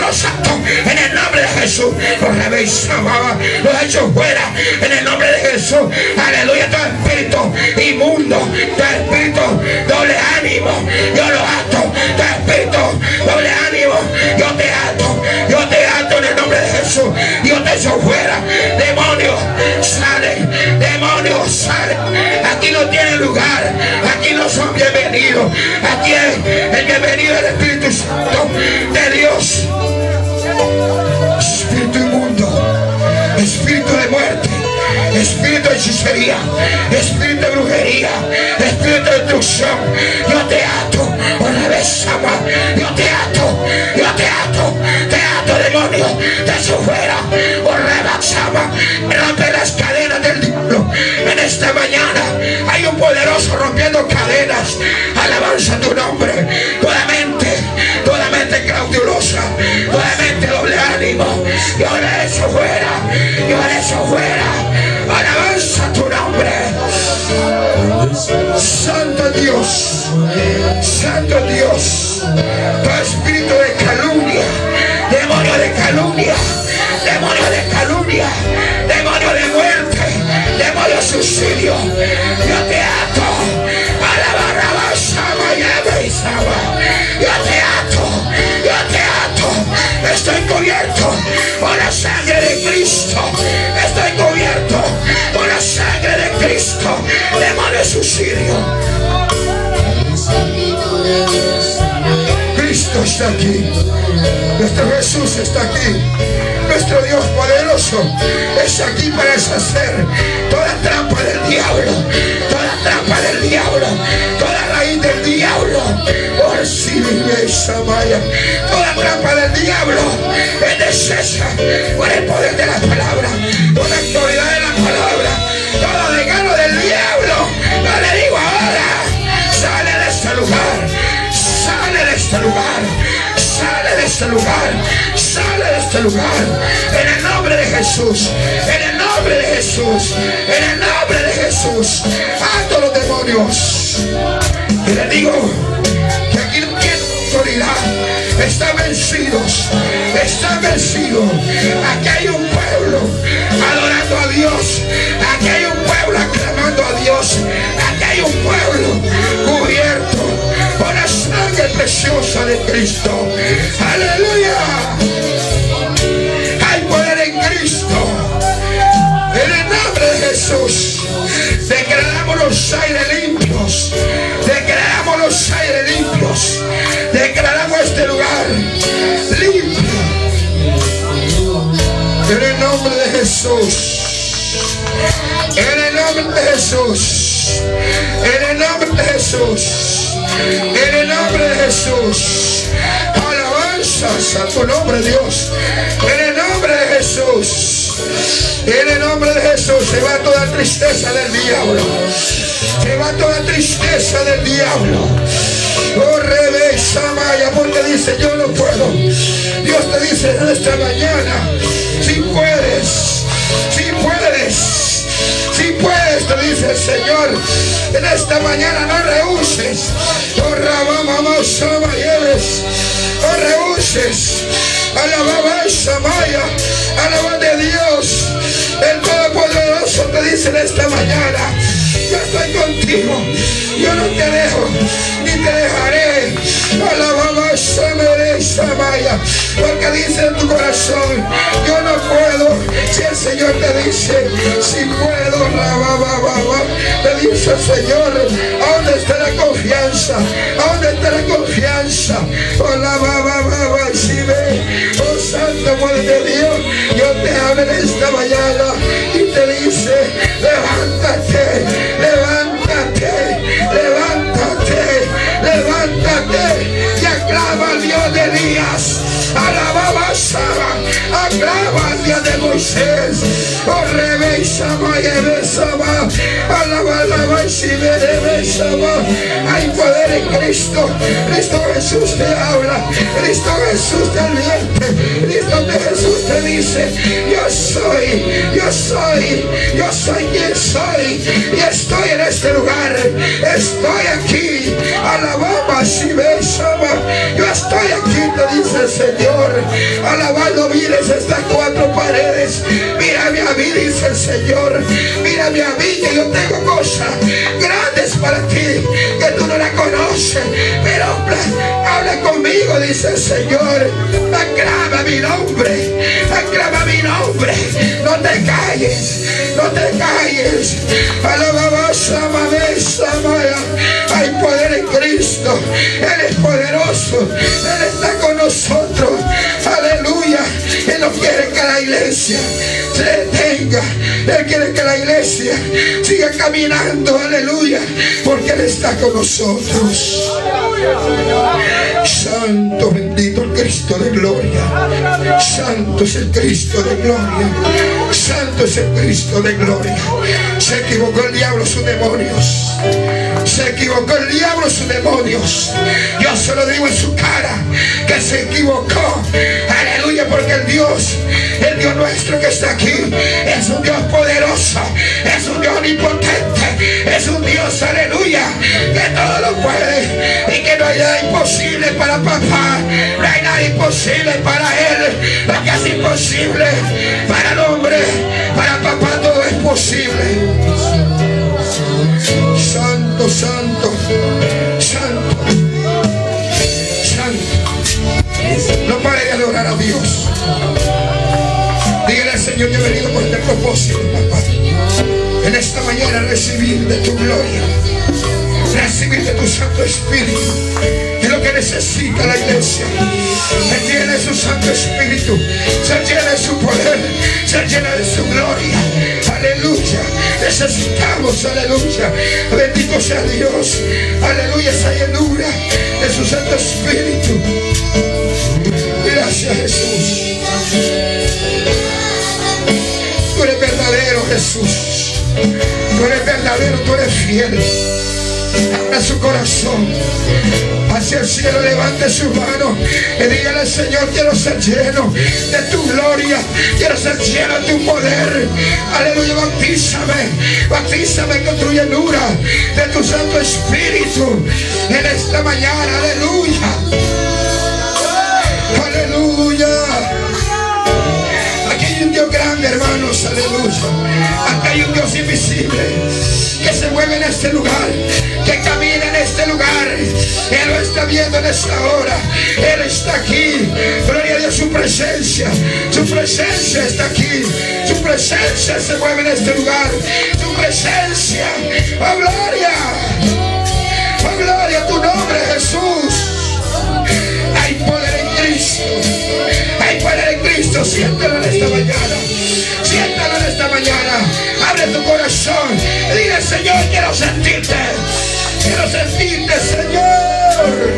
los ato en el nombre de Jesús. Los echo fuera en el nombre de Jesús. Aleluya. Todo espíritu inmundo, todo espíritu doble ánimo, yo lo ato. Todo espíritu doble ánimo, yo te ato en el nombre de Jesús. Yo te echo fuera. Demonios salen, demonios salen. Aquí no tienen lugar, aquí no son bienvenidos. Aquí es el bienvenido del Espíritu Santo de Dios. Espíritu inmundo, espíritu de muerte, espíritu de hechicería, espíritu de brujería, espíritu de destrucción, yo te ato, una vez más, yo te ato, demonio, te echo fuera, rompe las cadenas del diablo. En esta mañana hay un poderoso rompiendo cadenas. Alabanza a tu nombre. Toda mente claudilosa, toda mente doble ánimo, yo le echo fuera, alabanza a tu nombre. Santo Dios, todo espíritu de calumnia, demonio de calumnia, demonio de muerte, demonio de suicidio, yo te ato a la barrabasa, yo te ato, estoy cubierto por la sangre de Cristo, estoy cubierto por la sangre de Cristo, demonio de suicidio. Cristo está aquí, nuestro Jesús está aquí, nuestro Dios poderoso es aquí para deshacer toda trampa del diablo, toda raíz del diablo, toda trampa del diablo es deshecha por el poder de la palabra, por la autoridad de la palabra. Todo regalo del diablo, yo le digo ahora, sale de este lugar, en el nombre de Jesús, ¡alto los demonios! Y le digo que aquí no tiene autoridad, están vencidos. Aquí hay un pueblo adorando a Dios, aquí hay un pueblo aclamando a Dios, aquí hay un pueblo cubierto por la sangre preciosa de Cristo. ¡Aleluya! Hay poder en Cristo. En el nombre de Jesús declaramos los aires limpios, declaramos este lugar limpio. En el nombre de Jesús, en el nombre de Jesús, en el nombre de Jesús, en el nombre de Jesús. Alabanzas a tu nombre, Dios. En el nombre de Jesús, en el nombre de Jesús se va toda tristeza del diablo, se va toda tristeza del diablo. Oh, revesa Maya, porque dice yo no puedo. Dios te dice en esta mañana, si puedes, te dice el Señor, en esta mañana no rehuses. Oh, Rabamamos Samayeves, no rehuses. Alababa esa Maya, alaba de Dios, el Todopoderoso te dice en esta mañana, yo estoy contigo, yo no te dejo, ni te dejaré. Alababa esa Maya, porque dice en tu corazón, yo no puedo. Si el Señor te dice, si puedo, te dice el Señor, ¿a dónde está la confianza? ¿A dónde está la confianza? Si ve, oh Santo Poder de Dios, yo te hablo en esta mañana y te dice, levántate, y aclama al Dios de Elías, alababa a Sara, aclama al Dios de Moisés, oh Rebesama y Ebesama, alaba y si me Rebesama. Hay poder en Cristo, Cristo Jesús te habla, Cristo Jesús te advierte, Cristo Jesús te dice, yo yo soy quien soy, y estoy en este lugar, estoy aquí. Alababa, si ves, yo estoy aquí, te dice el Señor. Alabando, mires estas cuatro paredes, mírame a mí, dice el Señor, mírame a mí, que yo tengo cosas grandes para ti que tú no la conoces, pero habla conmigo, dice el Señor. Aclama mi nombre, aclama mi nombre, no te calles, no te calles. Alababa, hay poder en Cristo, Él es poderoso, Él está con nosotros. Aleluya. Él no quiere que la iglesia se detenga, Él quiere que la iglesia siga caminando. Aleluya, porque Él está con nosotros. Santo, bendito el Cristo de gloria. Santo es el Cristo de gloria. Santo es el Cristo de gloria. Se equivocó el diablo, sus demonios. Se equivocó el diablo, sus demonios. Yo se lo digo en su cara que se equivocó. Aleluya, porque el Dios nuestro que está aquí es un Dios poderoso, es un Dios omnipotente, es un Dios, aleluya, que todo lo puede y que no hay nada imposible para papá, no hay nada imposible para Él. Lo que es imposible para el hombre, para papá todo es posible. Santo, santo, santo, santo. No pare de adorar a Dios. Dígale al Señor, yo he venido por este propósito, papá. En esta mañana recibir de tu gloria, recibir de tu Santo Espíritu. Es lo que necesita la iglesia. Se llena de su Santo Espíritu, se llena de su poder, se llena de su gloria. Aleluya. Necesitamos, aleluya. Bendito sea Dios. Aleluya, esa llenura de su Santo Espíritu. Gracias, Jesús. Tú eres verdadero, Jesús. Tú eres verdadero, tú eres fiel. Abra su corazón hacia el cielo, levante su mano y dígale al Señor, quiero ser lleno de tu gloria, quiero ser lleno de tu poder. Aleluya, bautízame con tu llenura de tu Santo Espíritu en esta mañana. Aleluya, aleluya. Aquí hay un Dios grande, hermanos, aleluya. Aquí hay un Dios invisible que se mueve en este lugar, que camina en este lugar. Él lo está viendo en esta hora. Él está aquí. Gloria a Dios, su presencia está aquí. Su presencia se mueve en este lugar. Su presencia. ¡Oh, gloria! ¡Oh, gloria a tu nombre, Jesús! Hay poder en Cristo. Hay poder en Cristo. Siéntelo en esta mañana. Siéntalo en esta mañana. Abre tu corazón y dile, Señor, quiero sentirte. Quiero sentirte, Señor.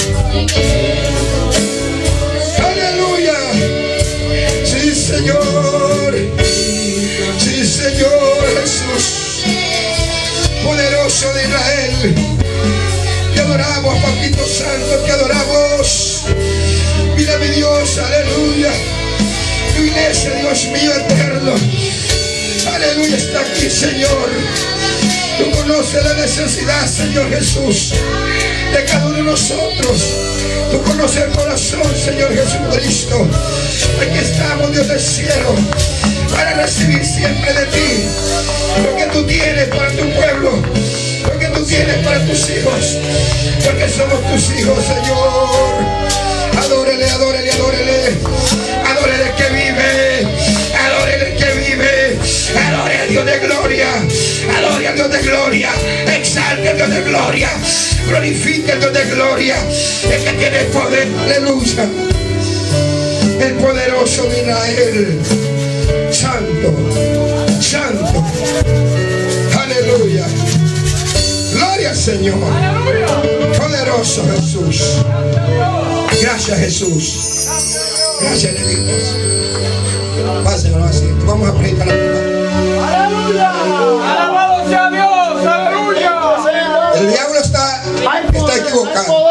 Aleluya. Sí, Señor. Sí, Señor Jesús. Poderoso de Israel. Te adoramos, Papito Santo, te adoramos. Mira mi Dios, aleluya. Tu iglesia, Dios mío eterno. Aleluya, está aquí, Señor. Tú conoces la necesidad, Señor Jesús, de cada uno de nosotros. Tú conoces el corazón, Señor Jesucristo. Aquí estamos, Dios del cielo, para recibir siempre de ti lo que tú tienes para tu pueblo, lo que tú tienes para tus hijos, porque somos tus hijos, Señor. Adórele, adórele, adórele. Adórele que vive. Adórele que vive. Adore a Dios de gloria. Adore a Dios de gloria. Exalte a Dios de gloria. Glorifique a Dios de gloria. El que tiene poder. Aleluya. El poderoso de Israel. Santo. Santo. Aleluya. Gloria al Señor. Poderoso Jesús. Gracias, Jesús. Gracias, Dios. Pásenlo así. Vamos a predicar la palabra. ¡Aleluya! ¡Alabado sea Dios! ¡Aleluya! El diablo está equivocado.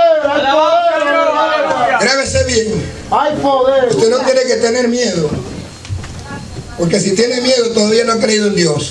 ¡Aleluya! Grábese bien. Hay poder. Usted no tiene que tener miedo. Porque si tiene miedo todavía no ha creído en Dios.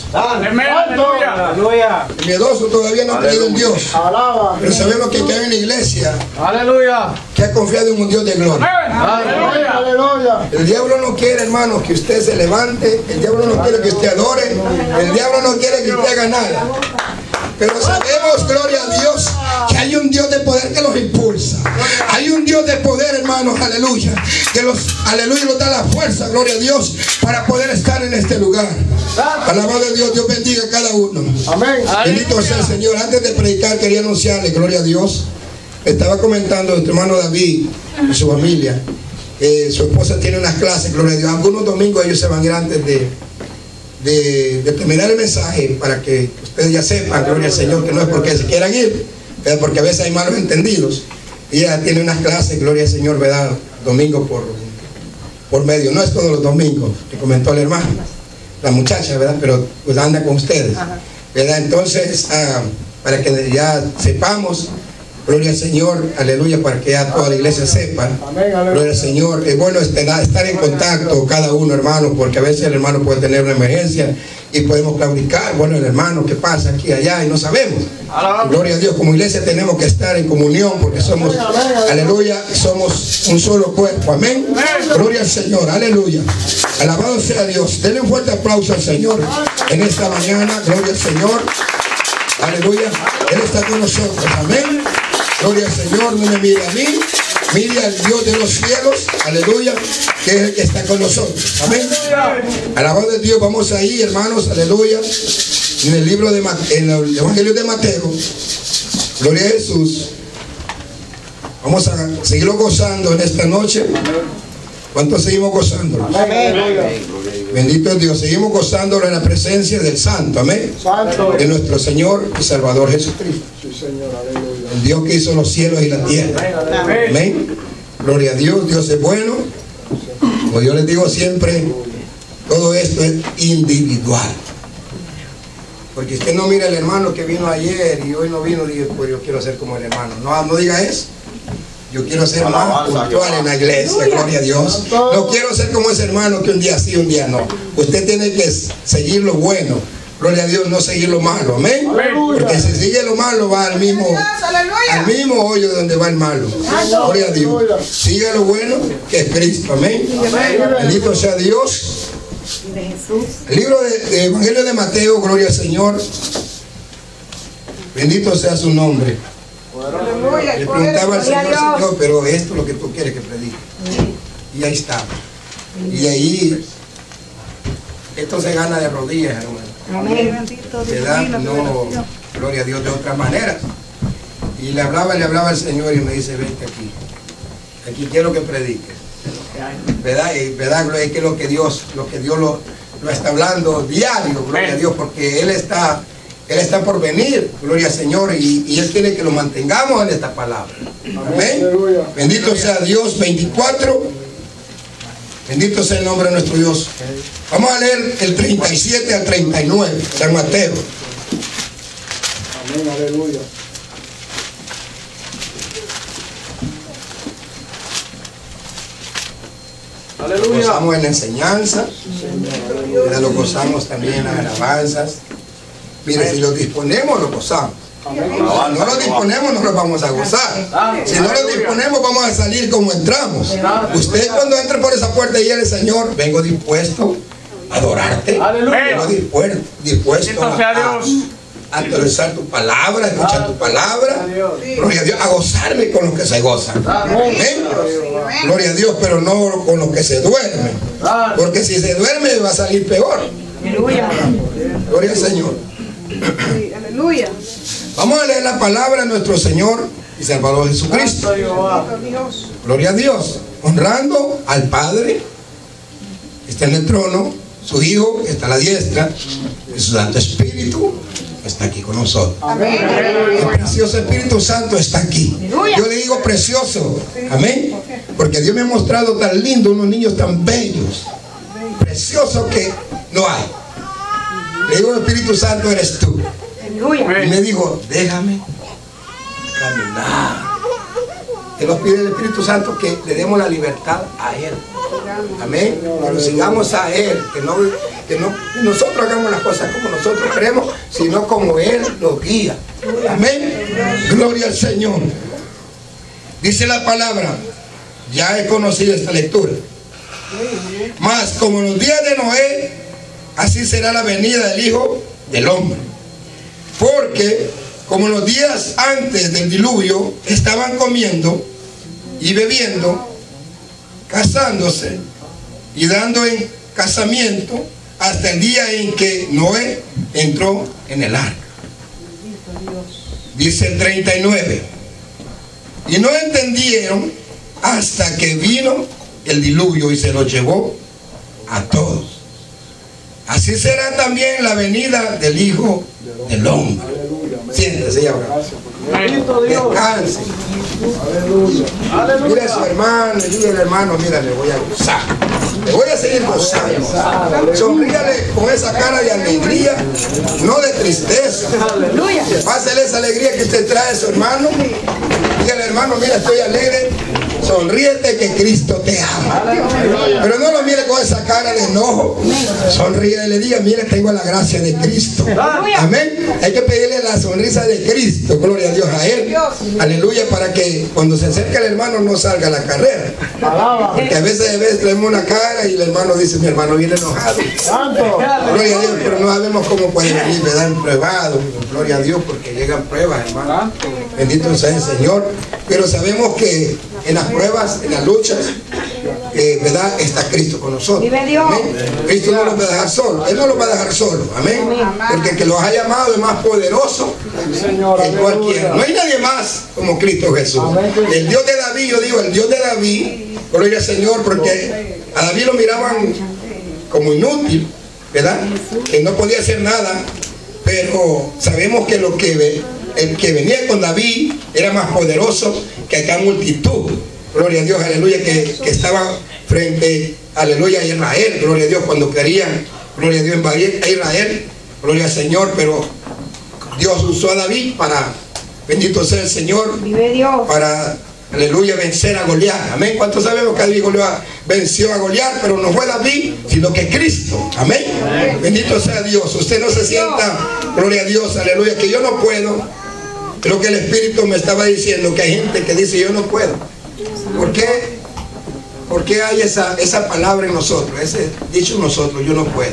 Aleluya. El miedoso todavía no ha creído en Dios. Pero sabemos que hay una iglesia Aleluya. que ha confiado en un Dios de gloria. Aleluya. El diablo no quiere, hermano, que usted se levante. El diablo no quiere que usted adore. El diablo no quiere que usted haga nada. Pero sabemos, gloria a Dios, que hay un Dios de poder que los impulsa. Hay un Dios de poder, hermanos, aleluya, que aleluya, nos da la fuerza, gloria a Dios, para poder estar en este lugar. Alabado de Dios, Dios bendiga a cada uno. Amén. Bendito sea el Señor. Antes de predicar quería anunciarle, gloria a Dios. Estaba comentando nuestro hermano David y su familia. Su esposa tiene unas clases, gloria a Dios. Algunos domingos ellos se van a ir antes de terminar el mensaje, para que ustedes ya sepan, gloria al Señor, que no es porque se quieran ir, porque a veces hay malos entendidos. Ella tiene unas clases, gloria al Señor, ¿verdad? Domingo por medio, no es todos los domingos, que comentó el hermano, la muchacha, ¿verdad? Pero pues anda con ustedes, ¿verdad? Entonces, para que ya sepamos, gloria al Señor, aleluya, para que ya toda la iglesia sepa, gloria al Señor. Es bueno estar en contacto cada uno, hermano, porque a veces el hermano puede tener una emergencia y podemos claudicar, bueno, el hermano, ¿qué pasa aquí, allá? Y no sabemos. Gloria a Dios, como iglesia tenemos que estar en comunión, porque somos, aleluya, somos un solo cuerpo, amén. Gloria al Señor, aleluya. Alabado sea Dios. Denle un fuerte aplauso al Señor en esta mañana, gloria al Señor, aleluya. Él está con nosotros, amén. Gloria al Señor, no me mire a mí, mire al Dios de los cielos, aleluya, que es el que está con nosotros, amén. Alabado de Dios, vamos ahí, hermanos, aleluya, en el libro de en el Evangelio de Mateo, gloria a Jesús. Vamos a seguirlo gozando en esta noche. ¿Cuántos seguimos gozándolo? Bendito es Dios, seguimos gozándolo en la presencia del Santo, amén, de nuestro Señor y Salvador Jesucristo. El Dios que hizo los cielos y la tierra, amén. Gloria a Dios, Dios es bueno. Como yo les digo siempre, todo esto es individual. Porque usted no mira al hermano que vino ayer y hoy no vino, y dice, pues yo quiero ser como el hermano. No diga eso. Yo quiero ser más puntual en la iglesia, gloria a Dios. No quiero ser como ese hermano que un día sí, un día no. Usted tiene que seguir lo bueno, gloria a Dios, no seguir lo malo, amén. Porque si sigue lo malo va al mismo hoyo donde va el malo. Gloria a Dios. Sigue lo bueno, que es Cristo, amén. Bendito sea Dios. El libro de Evangelio de Mateo, gloria al Señor. Bendito sea su nombre. Le preguntaba al Señor, pero esto es lo que tú quieres que predique. Y ahí está. Y ahí, esto se gana de rodillas, hermano. ¿Verdad? No, gloria a Dios, de otra manera. Y le hablaba al Señor y me dice, vente aquí. Aquí quiero que prediques. ¿Verdad? Y ¿verdad? Es que lo que Dios lo está hablando diario, gloria a Dios, porque Él está por venir, gloria al Señor, y Él quiere que lo mantengamos en esta palabra. Amén. Bendito sea Dios. 24. Bendito sea el nombre de nuestro Dios. Vamos a leer el 37 al 39, San Mateo. Amén, aleluya. Lo gozamos en la enseñanza, lo gozamos también en las alabanzas. Mire, si lo disponemos, lo gozamos. No lo disponemos, no lo vamos a gozar. Si no lo disponemos, vamos a salir como entramos. Usted cuando entre por esa puerta y dice, Señor, vengo dispuesto a adorarte. Vengo dispuesto a actualizar tu palabra, a escuchar tu palabra. Gloria a Dios, a gozarme con los que se gozan. Amén. Gloria a Dios, pero no con los que se duermen. Porque si se duerme va a salir peor. Gloria al Señor. Aleluya. Vamos a leer la palabra de nuestro Señor y Salvador Jesucristo. Gloria a Dios. Honrando al Padre que está en el trono, su Hijo que está a la diestra, y su Santo Espíritu está aquí con nosotros. El precioso Espíritu Santo está aquí. Yo le digo precioso, amén, porque Dios me ha mostrado tan lindo, unos niños tan bellos, preciosos que no hay. Le digo, Espíritu Santo eres tú. Y me dijo, déjame caminar. Que nos pide el Espíritu Santo que le demos la libertad a Él. Amén. Que lo sigamos a Él. Que no nosotros hagamos las cosas como nosotros queremos, sino como Él nos guía. Amén. Gloria al Señor. Dice la palabra, ya he conocido esta lectura. Mas como en los días de Noé, así será la venida del Hijo del Hombre. Porque como en los días antes del diluvio estaban comiendo y bebiendo, casándose y dando en casamiento hasta el día en que Noé entró en el arca. Dice el 39. Y no entendieron hasta que vino el diluvio y se los llevó a todos. Así será también la venida del Hijo del Hombre. Siéntese y ahora. Descanse. Mira a su hermano, dile al hermano, mira, le voy a gozar. Le voy a seguir gozando. Sonríale con esa cara de alegría, no de tristeza. Pásale esa alegría que usted trae a su hermano. Dígale, hermano, mira, estoy alegre. Sonríete que Cristo te ama. Pero no lo mire con esa cara de enojo. Sonríe y le diga, mira, tengo la gracia de Cristo. Amén. Hay que pedirle la sonrisa de Cristo. Gloria a Dios a Él. Aleluya, para que cuando se acerque el hermano no salga a la carrera. Porque a veces vemos una cara y el hermano dice, mi hermano viene enojado. Gloria a Dios, pero no sabemos cómo puede venir, ¿verdad? Pruebado. Gloria a Dios, porque llegan pruebas, hermano. Bendito sea el Señor. Pero sabemos que en las pruebas, en las luchas, ¿verdad? Está Cristo con nosotros. Amén. Cristo no los va a dejar solo. Él no los va a dejar solo. Amén. Porque el que los ha llamado es más poderoso que cualquiera. No hay nadie más como Cristo Jesús. El Dios de David, yo digo, el Dios de David, gloria al Señor, porque a David lo miraban como inútil, ¿verdad? Que no podía hacer nada, pero sabemos que el que venía con David era más poderoso que aquella multitud, gloria a Dios, aleluya, que estaba frente, aleluya, a Israel, gloria a Dios, cuando querían, gloria a Dios, invadir a Israel, gloria al Señor, pero Dios usó a David para, bendito sea el Señor, para, aleluya, vencer a Goliat. Amén. ¿Cuántos sabemos que David venció a Goliat? Pero no fue David, sino que Cristo. Amén. Bendito sea Dios. Usted no se sienta, gloria a Dios, aleluya, que yo no puedo. Lo que el Espíritu me estaba diciendo, que hay gente que dice yo no puedo. ¿Por qué? ¿Por qué hay esa palabra en nosotros? Ese dicho en nosotros, yo no puedo.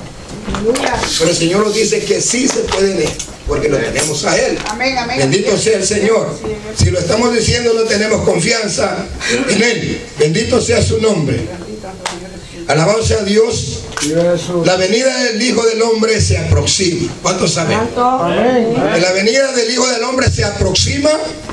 Pero el Señor nos dice que sí se puede en Él, porque lo tenemos a Él. Amén, amén. Bendito sea el Señor. Si lo estamos diciendo, no tenemos confianza en Él. Bendito sea su nombre. Alabado sea Dios. La venida del Hijo del Hombre se aproxima. ¿Cuántos saben? Que la venida del Hijo del Hombre se aproxima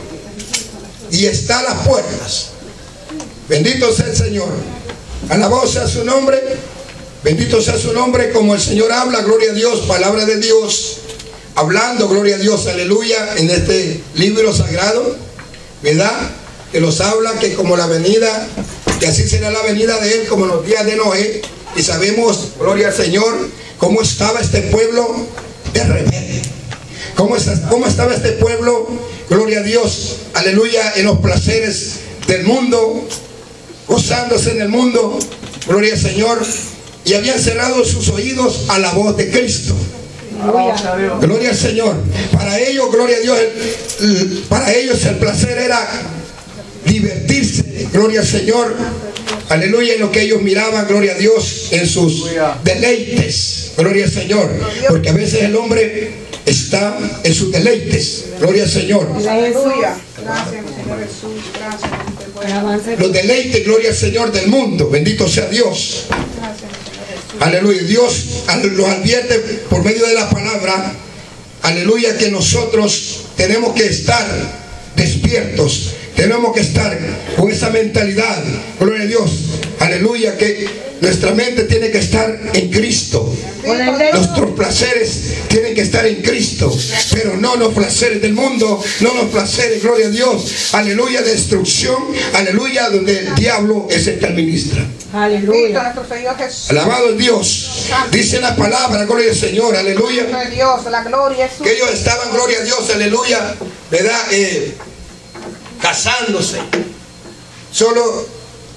y está a las puertas. Bendito sea el Señor. Alabado sea su nombre. Bendito sea su nombre. Como el Señor habla, gloria a Dios, palabra de Dios, hablando, gloria a Dios, aleluya, en este libro sagrado, ¿verdad? Que nos habla que como la venida, que así será la venida de Él como en los días de Noé. Y sabemos, gloria al Señor, cómo estaba este pueblo de rebelde. Cómo estaba este pueblo, gloria a Dios, aleluya, en los placeres del mundo, gozándose en el mundo, gloria al Señor. Y habían cerrado sus oídos a la voz de Cristo. Gloria al Señor. Para ellos, gloria a Dios, para ellos el placer era divertirse, gloria al Señor, aleluya, en lo que ellos miraban, gloria a Dios, en sus deleites, gloria al Señor, porque a veces el hombre está en sus deleites, gloria al Señor. Aleluya. Gracias, Señor Jesús. Gracias. Los deleites, gloria al Señor, del mundo. Bendito sea Dios. Aleluya. Dios los advierte por medio de la palabra, aleluya, que nosotros tenemos que estar despiertos. Tenemos que estar con esa mentalidad, gloria a Dios, aleluya, que nuestra mente tiene que estar en Cristo. Nuestros placeres tienen que estar en Cristo, pero no los placeres del mundo, no los placeres, gloria a Dios, aleluya, de destrucción, aleluya, donde el diablo es el que administra. Aleluya. Alabado es Dios. Dice la palabra, gloria al Señor, aleluya. Que ellos estaban, gloria a Dios, aleluya, ¿verdad? Casándose. Solo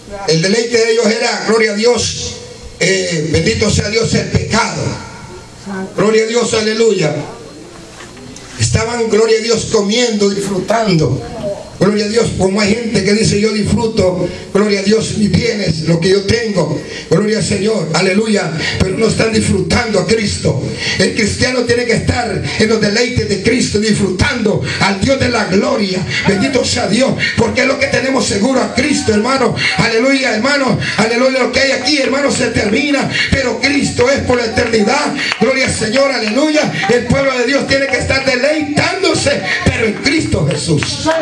El deleite de ellos era, gloria a Dios, bendito sea Dios, el pecado. Gloria a Dios, aleluya. Estaban, gloria a Dios, comiendo, disfrutando. Gloria a Dios, como hay gente que dice yo disfruto, gloria a Dios, mis bienes, lo que yo tengo, gloria al Señor, aleluya, pero no están disfrutando a Cristo. El cristiano tiene que estar en los deleites de Cristo, disfrutando al Dios de la gloria. Bendito sea Dios, porque es lo que tenemos seguro a Cristo, hermano, aleluya, hermano, aleluya. Lo que hay aquí, hermano, se termina, pero Cristo es por la eternidad. Gloria al Señor, aleluya. El pueblo de Dios tiene que estar deleitándose, pero en Cristo Jesús.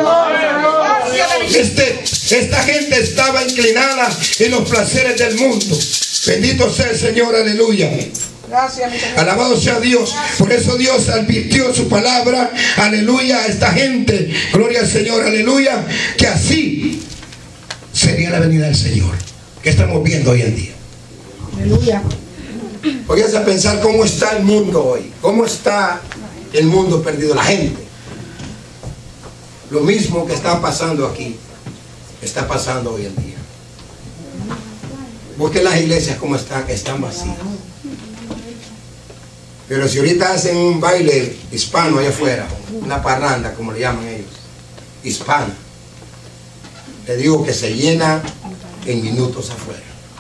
Esta gente estaba inclinada en los placeres del mundo. Bendito sea el Señor, aleluya. Gracias, mi Señor. Alabado sea Dios. Por eso Dios advirtió en su palabra, aleluya, a esta gente, gloria al Señor, aleluya, que así sería la venida del Señor, que estamos viendo hoy en día. Aleluya. Pónganse a pensar cómo está el mundo hoy, cómo está el mundo perdido, la gente. Lo mismo que está pasando aquí, está pasando hoy en día. Busquen las iglesias como están vacías. Pero si ahorita hacen un baile hispano allá afuera, una parranda como le llaman ellos, hispana, te digo que se llena en minutos afuera.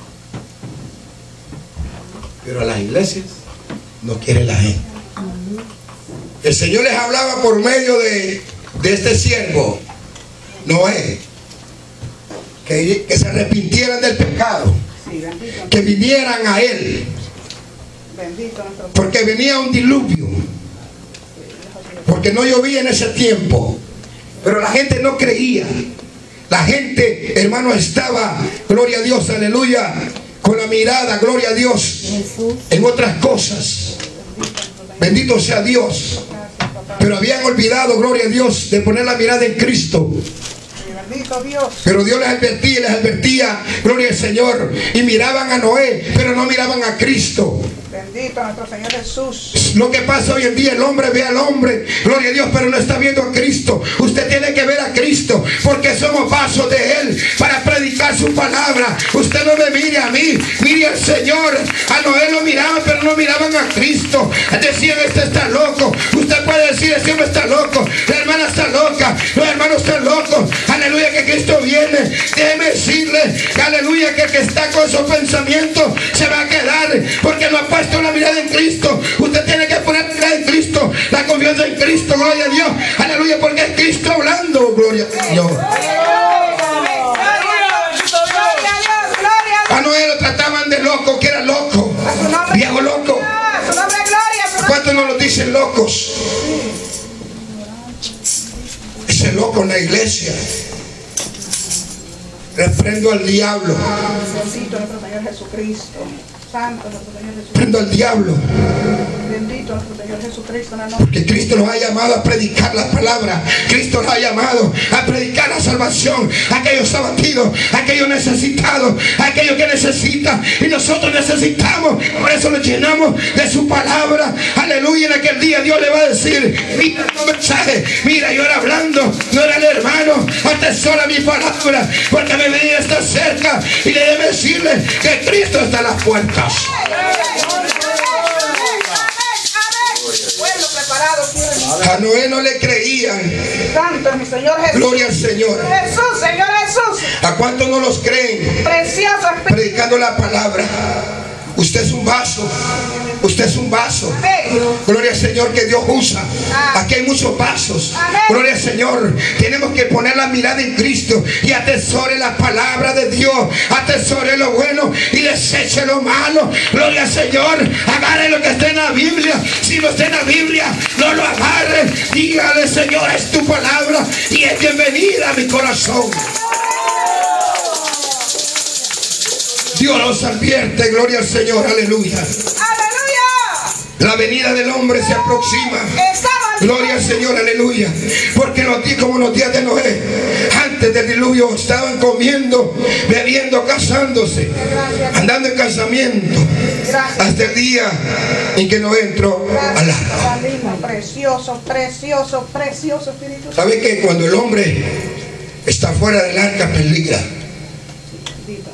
Pero a las iglesias no quiere la gente. El Señor les hablaba por medio de este siervo Noé, que se arrepintieran del pecado, que vinieran a él, porque venía un diluvio, porque no llovía en ese tiempo, pero la gente no creía. La gente, hermano, estaba, gloria a Dios, aleluya, con la mirada, gloria a Dios, en otras cosas. Bendito sea Dios. Pero habían olvidado, gloria a Dios, de poner la mirada en Cristo. Pero Dios les advertía, gloria al Señor. Y miraban a Noé, pero no miraban a Cristo. Bendito nuestro Señor Jesús. Lo que pasa hoy en día, el hombre ve al hombre, gloria a Dios, pero no está viendo a Cristo. Usted tiene que ver a Cristo, porque somos vasos de Él para predicar su palabra. Usted no me mire a mí, mire al Señor. A Noé lo miraban, pero no miraban a Cristo. Decían, este está loco. Usted puede decir, este hombre está loco, la hermana está loca, los hermanos están locos. Aleluya, que Cristo viene. Déjeme decirle, aleluya, que el que está con esos pensamientos se va a quedar, porque no ha puesto la mirada en Cristo. Usted tiene que poner la mirada en Cristo, la confianza en Cristo, gloria a Dios, aleluya, porque es Cristo hablando, gloria a Dios. A Noé lo trataban de loco, que era loco, viejo loco. ¿Cuántos no lo dicen locos? Ese loco en la iglesia. Reprendo al diablo. Bendito nuestro Señor Jesucristo. Santo nuestro Señor Jesucristo. Reprendo al diablo. Bendito nuestro Señor Jesucristo. Porque Cristo nos ha llamado a predicar la palabra. Cristo nos ha llamado a predicar la salvación a aquellos abatidos, a aquellos necesitados, a aquellos que necesitan. Y nosotros necesitamos. Por eso nos llenamos de su palabra. Aleluya. En aquel día Dios le va a decir, mira tu mensaje. Mira, yo era hablando, no era el hermano. Atesora mi palabra, porque mi venida está cerca. Y le debe decirle que Cristo está a las puertas. A Noé no le creían. Santo mi Señor Jesús. Gloria al Señor. Jesús, Señor Jesús. ¿A cuántos no los creen? Precioso. Predicando la palabra. Usted es un vaso. Usted es un vaso. Gloria al Señor que Dios usa. Aquí hay muchos vasos. Gloria al Señor. Tenemos que poner la mirada en Cristo y atesore la palabra de Dios. Atesore lo bueno y deseche lo malo. Gloria al Señor. Agarre lo que está en la Biblia. Si no está en la Biblia, no lo agarre. Dígale, Señor, es tu palabra y es bienvenida a mi corazón. Dios nos advierte, gloria al Señor, aleluya. Aleluya. La venida del hombre se aproxima. Gloria al Señor, aleluya. Porque como los días de Noé, antes del diluvio, estaban comiendo, bebiendo, casándose, andando en casamiento, hasta el día en que Noé entró al arca. Precioso, precioso, precioso Espíritu. ¿Sabe que cuando el hombre está fuera del arca peligra?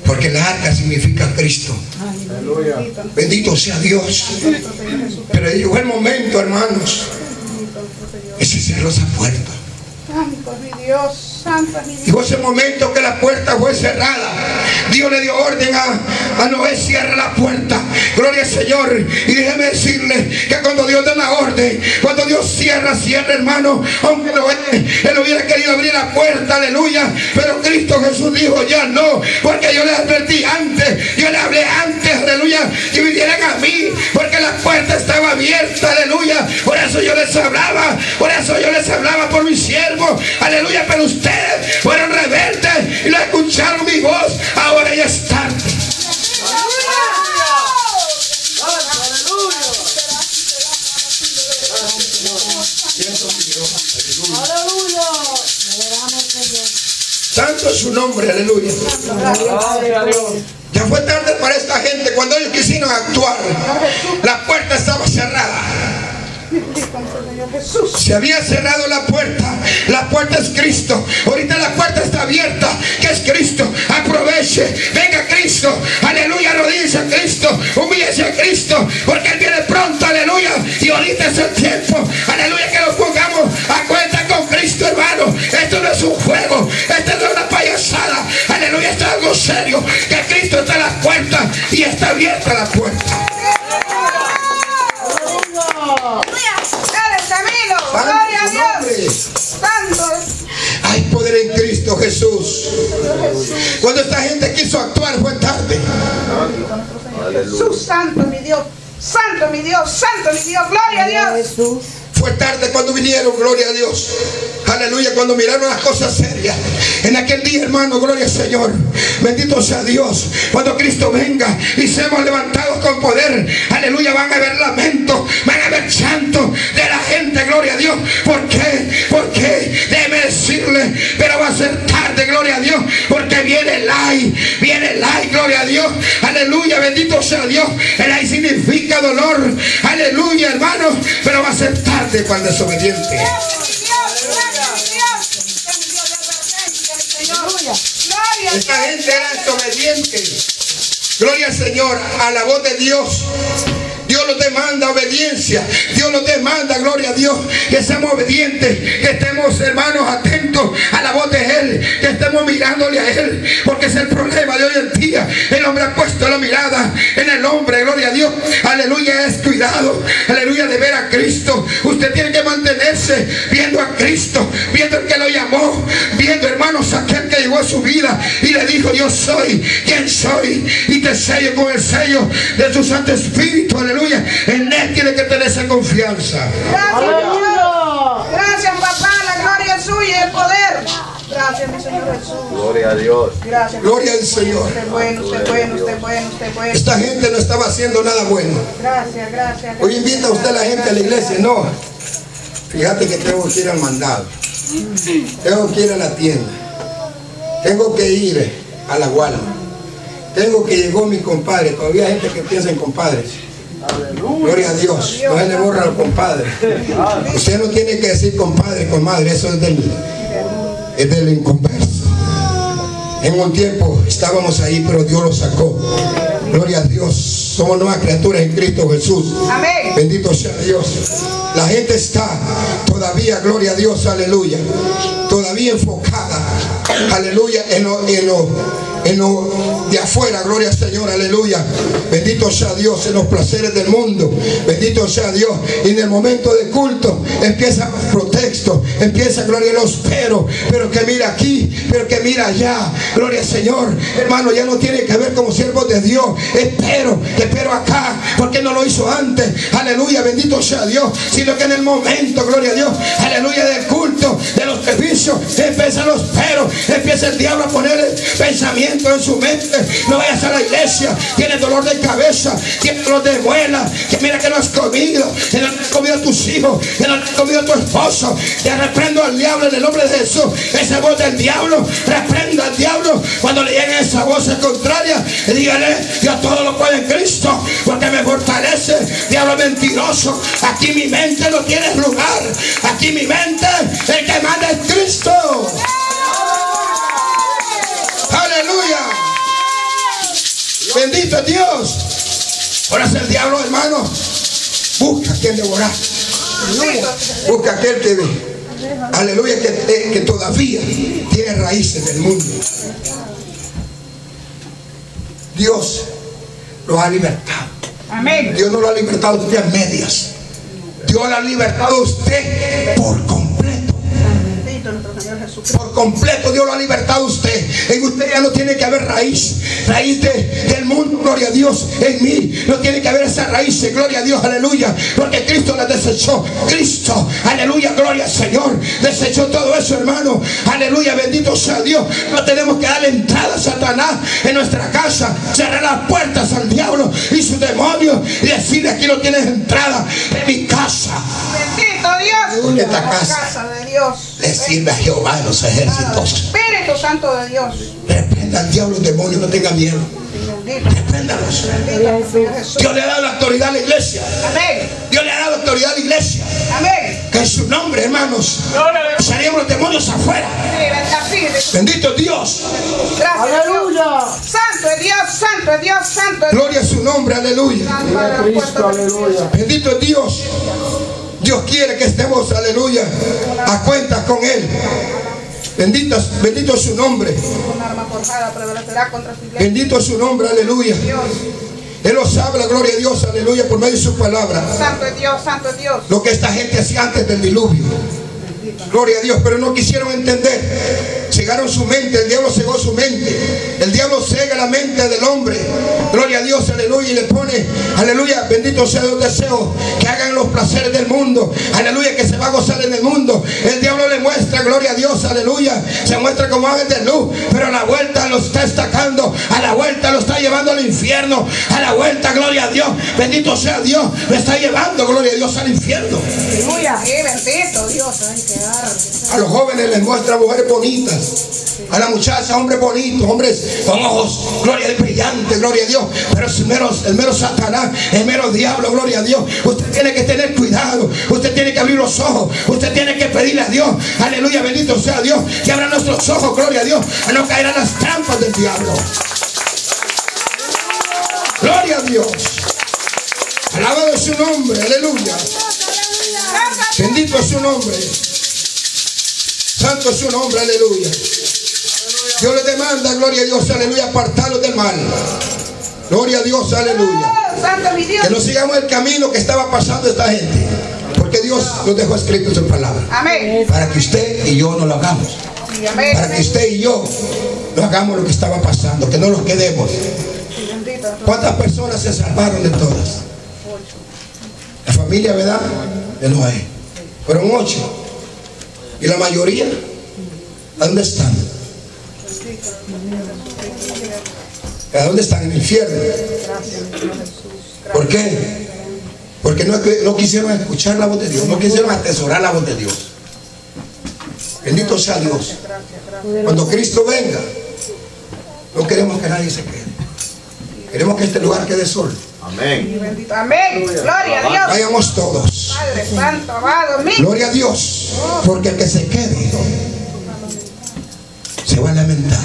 Porque la arca significa Cristo. Bendito sea Dios. Pero llegó el momento, hermanos, que se cerró esa puerta. Santo mi Dios, santo mi Dios. Llegó ese momento que la puerta fue cerrada. Dios le dio orden a Noé: cierra la puerta. Gloria al Señor. Y déjeme decirle que cuando Dios da una orden, cuando Dios cierra, hermano. Aunque Noé, él hubiera querido abrir la puerta, aleluya, pero Cristo Jesús dijo: ya no, porque yo le advertí antes, yo le hablé antes, aleluya, que vinieran a mí, porque la puerta estaba abierta, aleluya. Por eso yo les hablaba, por mi siervo, aleluya. Pero ustedes fueron rebeldes y no escucharon mi voz. Ahora ya es tarde. Santo es su nombre, aleluya. Ya fue tarde para esta gente. Cuando ellos quisieron actuar, la puerta estaba cerrada. Se había cerrado la puerta. La puerta es Cristo. Ahorita la puerta está abierta, que es Cristo. Aproveche, venga Cristo, aleluya. Arrodíllese a Cristo, humíllese a Cristo, porque Él viene pronto, aleluya. Y ahorita es el tiempo, aleluya, que nos pongamos a cuenta con Cristo, hermano. Esto no es un juego, esto no es una payasada, aleluya. Esto es algo serio, que Cristo está a la puerta y está abierta la puerta. Gloria a Dios. Santo. Hay poder en Cristo Jesús. Cuando esta gente quiso actuar fue tarde. Jesús, santo mi Dios. Santo mi Dios, santo mi Dios. Gloria a Dios. Fue tarde cuando vinieron, gloria a Dios. Aleluya, cuando miraron las cosas serias. En aquel día, hermano, gloria al Señor. Bendito sea Dios. Cuando Cristo venga y seamos levantados con poder, aleluya, van a haber lamento, van a haber llanto de la gente, gloria a Dios. ¿Por qué? Porque déjeme decirle, pero va a ser tarde, gloria a Dios, porque viene el ay, gloria a Dios. Aleluya, bendito sea Dios. El ay significa dolor, aleluya, hermano, pero va a ser tarde para el desobediente. Esta gente era desobediente. Gloria al Señor, a la voz de Dios. Dios nos demanda obediencia. Dios nos demanda, gloria a Dios, que seamos obedientes, que estemos, hermanos, atentos a la voz de Él, que estemos mirándole a Él, porque es el problema de hoy en día. El hombre ha puesto la mirada en el hombre, gloria a Dios. Aleluya, es cuidado, aleluya, de ver a Cristo. Usted tiene que mantenerse viendo a Cristo, viendo el que lo llamó, viendo, hermanos, aquel que llegó a su vida y le dijo: yo soy quien soy, y te sello con el sello de tu Santo Espíritu, aleluya. En Él tiene que tener esa confianza. Gracias, gracias, papá. La gloria es suya, el poder. Gracias, mi Señor Jesús. Gloria a Dios. Gracias. Gloria al Señor. Usted bueno, usted bueno, usted bueno, usted bueno. Esta gente no estaba haciendo nada bueno. Gracias, gracias. Hoy invita a usted a la gente a la iglesia. No, fíjate que tengo que ir al mandado, tengo que ir a la tienda, tengo que ir a la Walmart, tengo que llegó mi compadre. Todavía hay gente que piensa en compadres. Gloria a Dios. No se le borra al compadre. Usted no tiene que decir compadre, comadre. Eso es del inconverso. En un tiempo estábamos ahí, pero Dios lo sacó. Gloria a Dios. Somos nuevas criaturas en Cristo Jesús. Amén. Bendito sea Dios. La gente está todavía, gloria a Dios, aleluya, todavía enfocada, aleluya, en lo de afuera, gloria al Señor, aleluya. Bendito sea Dios, en los placeres del mundo. Bendito sea Dios. Y en el momento de culto empieza protexto, empieza, gloria a Dios, pero que mira aquí, pero que mira allá. Gloria al Señor. Hermano, ya no tiene que ver como siervos de Dios. Espero acá, porque no lo hizo antes. Aleluya, bendito sea Dios. Sino que en el momento, gloria a Dios, aleluya, del culto, de los servicios, empiezan los peros, empieza el diablo a ponerle pensamiento en su mente. No vayas a la iglesia, tienes dolor de cabeza, tienes dolor de muela, que mira que no has comido, que no has comido a tus hijos, que no has comido a tu esposo. Te reprendo al diablo en el nombre de Jesús. Esa voz del diablo, reprenda al diablo. Cuando le llegue esa voz contraria, dígale: yo todo lo puedo en Cristo, porque me fortalece. Diablo mentiroso, aquí mi mente no tiene lugar. Aquí mi mente, el que manda es Cristo. Aleluya. Bendito es Dios. Ahora es el diablo, hermano. Busca a quien devorar. Busca a aquel que ve. Aleluya, que todavía tiene raíces del mundo. Dios lo ha libertado. Amén. Dios no lo ha libertado a usted a medias. Dios lo ha libertado a usted por completo. Por completo Dios lo ha libertado a usted. En usted ya no tiene que haber raíz del mundo, gloria a Dios. En mí no tiene que haber esa raíz, gloria a Dios, aleluya. Porque Cristo la desechó. Cristo, aleluya, gloria al Señor, desechó todo eso, hermano. Aleluya, bendito sea Dios. No tenemos que darle entrada a Satanás en nuestra casa, cerrar las puertas al diablo y sus demonios y decirle: aquí no tienes entrada en mi casa. Bendito Dios. Esta casa de Dios le sirve a Jehová de los ejércitos. Espíritu Santo de Dios. Reprenda al diablo, el demonio, no tenga miedo. Repréndalos. Dios le ha dado la autoridad a la iglesia. Amén. Dios le ha dado autoridad a la iglesia. Amén. Que en su nombre, hermanos, salíamos los demonios afuera. Bendito Dios. Gracias. Aleluya. Santo es Dios, santo es Dios, santo es Dios. Gloria a su nombre, aleluya. Cristo, aleluya. Bendito es Dios. Dios quiere que estemos, aleluya, a cuentas con Él. Bendito es su nombre. Bendito es su nombre, aleluya. Él los habla, gloria a Dios, aleluya, por medio de su palabra. Santo es Dios, santo es Dios. Lo que esta gente hacía antes del diluvio. Gloria a Dios, pero no quisieron entender. Cegaron su mente, el diablo cegó su mente. El diablo cega la mente del hombre. Gloria a Dios, aleluya, y le pone, aleluya, bendito sea Dios, deseo que hagan los placeres del mundo. Aleluya, que se va a gozar en el mundo. El diablo le muestra, gloria a Dios, aleluya, se muestra como ángel de luz, pero a la vuelta lo está destacando, a la vuelta lo está llevando al infierno, a la vuelta, gloria a Dios, bendito sea Dios, lo está llevando, gloria a Dios, al infierno. Aleluya, bendito Dios. A los jóvenes les muestra mujeres bonitas, a la muchacha hombres bonitos, hombres con ojos, gloria a Dios, brillantes, gloria a Dios, pero es el mero Satanás, el mero diablo, gloria a Dios. Usted tiene que tener cuidado, usted tiene que abrir los ojos, usted tiene que pedirle a Dios, aleluya, bendito sea Dios, que abra nuestros ojos, gloria a Dios, a no caer en las trampas del diablo. Gloria a Dios, alabado es su nombre, aleluya, bendito es su nombre. Santo es su nombre, aleluya. Dios le demanda, gloria a Dios, aleluya, apartarlos del mal. Gloria a Dios, aleluya. Que no sigamos el camino que estaba pasando esta gente. Porque Dios nos dejó escrito en su palabra. Amén. Para que usted y yo no lo hagamos. Para que usted y yo no hagamos lo que estaba pasando. Que no nos quedemos. ¿Cuántas personas se salvaron de todas? La familia, ¿verdad? De Noé. Fueron 8. ¿Y la mayoría? ¿A dónde están? ¿A dónde están? En el infierno. ¿Por qué? Porque no quisieron escuchar la voz de Dios, no quisieron atesorar la voz de Dios. Bendito sea Dios. Cuando Cristo venga, no queremos que nadie se quede. Queremos que este lugar quede solo. Amén. Amén. Gloria a Dios. Vayamos todos. Padre Santo, amado mío. Gloria a Dios. Porque el que se quede se va a lamentar.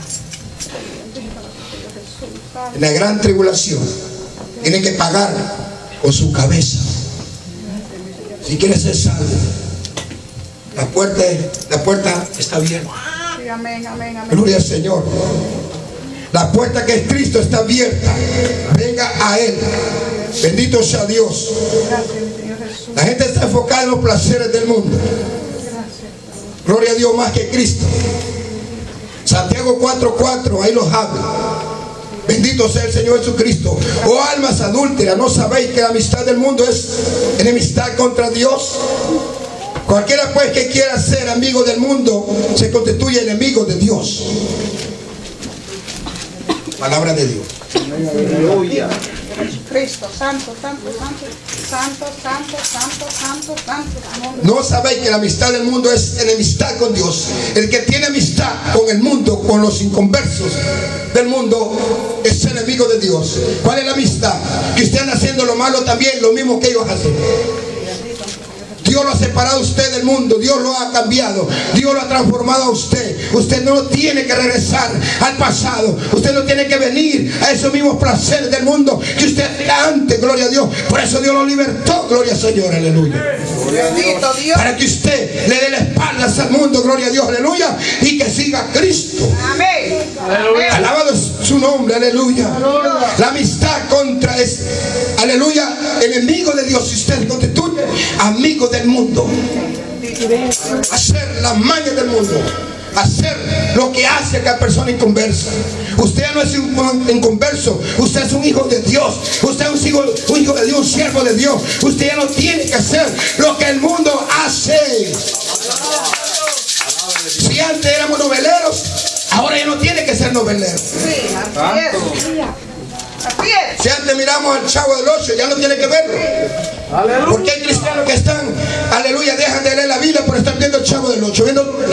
En la gran tribulación tiene que pagar con su cabeza. Si quiere ser salvo, la puerta está abierta. Amén, amén, amén. Gloria al Señor. La puerta que es Cristo está abierta. Venga a Él. Bendito sea Dios. La gente está enfocada en los placeres del mundo. Gloria a Dios, más que Cristo. Santiago 4:4, ahí los habla. Bendito sea el Señor Jesucristo. Oh almas adúlteras, ¿no sabéis que la amistad del mundo es enemistad contra Dios? Cualquiera pues que quiera ser amigo del mundo se constituye enemigo de Dios. Palabra de Dios. Aleluya. Cristo, santo, santo, santo, santo, santo, santo, santo, santo. No sabéis que la amistad del mundo es enemistad con Dios. El que tiene amistad con el mundo, con los inconversos del mundo, es enemigo de Dios. ¿Cuál es la amistad? Que estén haciendo lo malo también, lo mismo que ellos hacen. Dios lo ha separado a usted del mundo. Dios lo ha cambiado. Dios lo ha transformado a usted. Usted no tiene que regresar al pasado. Usted no tiene que venir a esos mismos placeres del mundo que usted hacía antes, gloria a Dios. Por eso Dios lo libertó, gloria al Señor, aleluya. Bendito Dios. Para que usted le dé la espalda al mundo, gloria a Dios, aleluya, y que siga a Cristo. Amén. Alabado es su nombre, aleluya. La amistad contra es, aleluya, enemigo de Dios. Si usted se constituye amigo del mundo, hacer las mañas del mundo, hacer lo que hace a cada persona inconversa. Usted no es un inconverso, usted es un hijo de Dios. Usted es un hijo de Dios, un siervo de Dios. Usted ya no tiene que hacer lo que el mundo hace. Si antes éramos noveleros, ahora ya no tiene que ser novelero. Sí, así es. Así es. Si antes miramos al Chavo del 8, ya no tiene que verlo. Porque hay cristianos que están, aleluya, dejan de leer la Biblia por estar viendo el Chavo del 8, viendo novelas.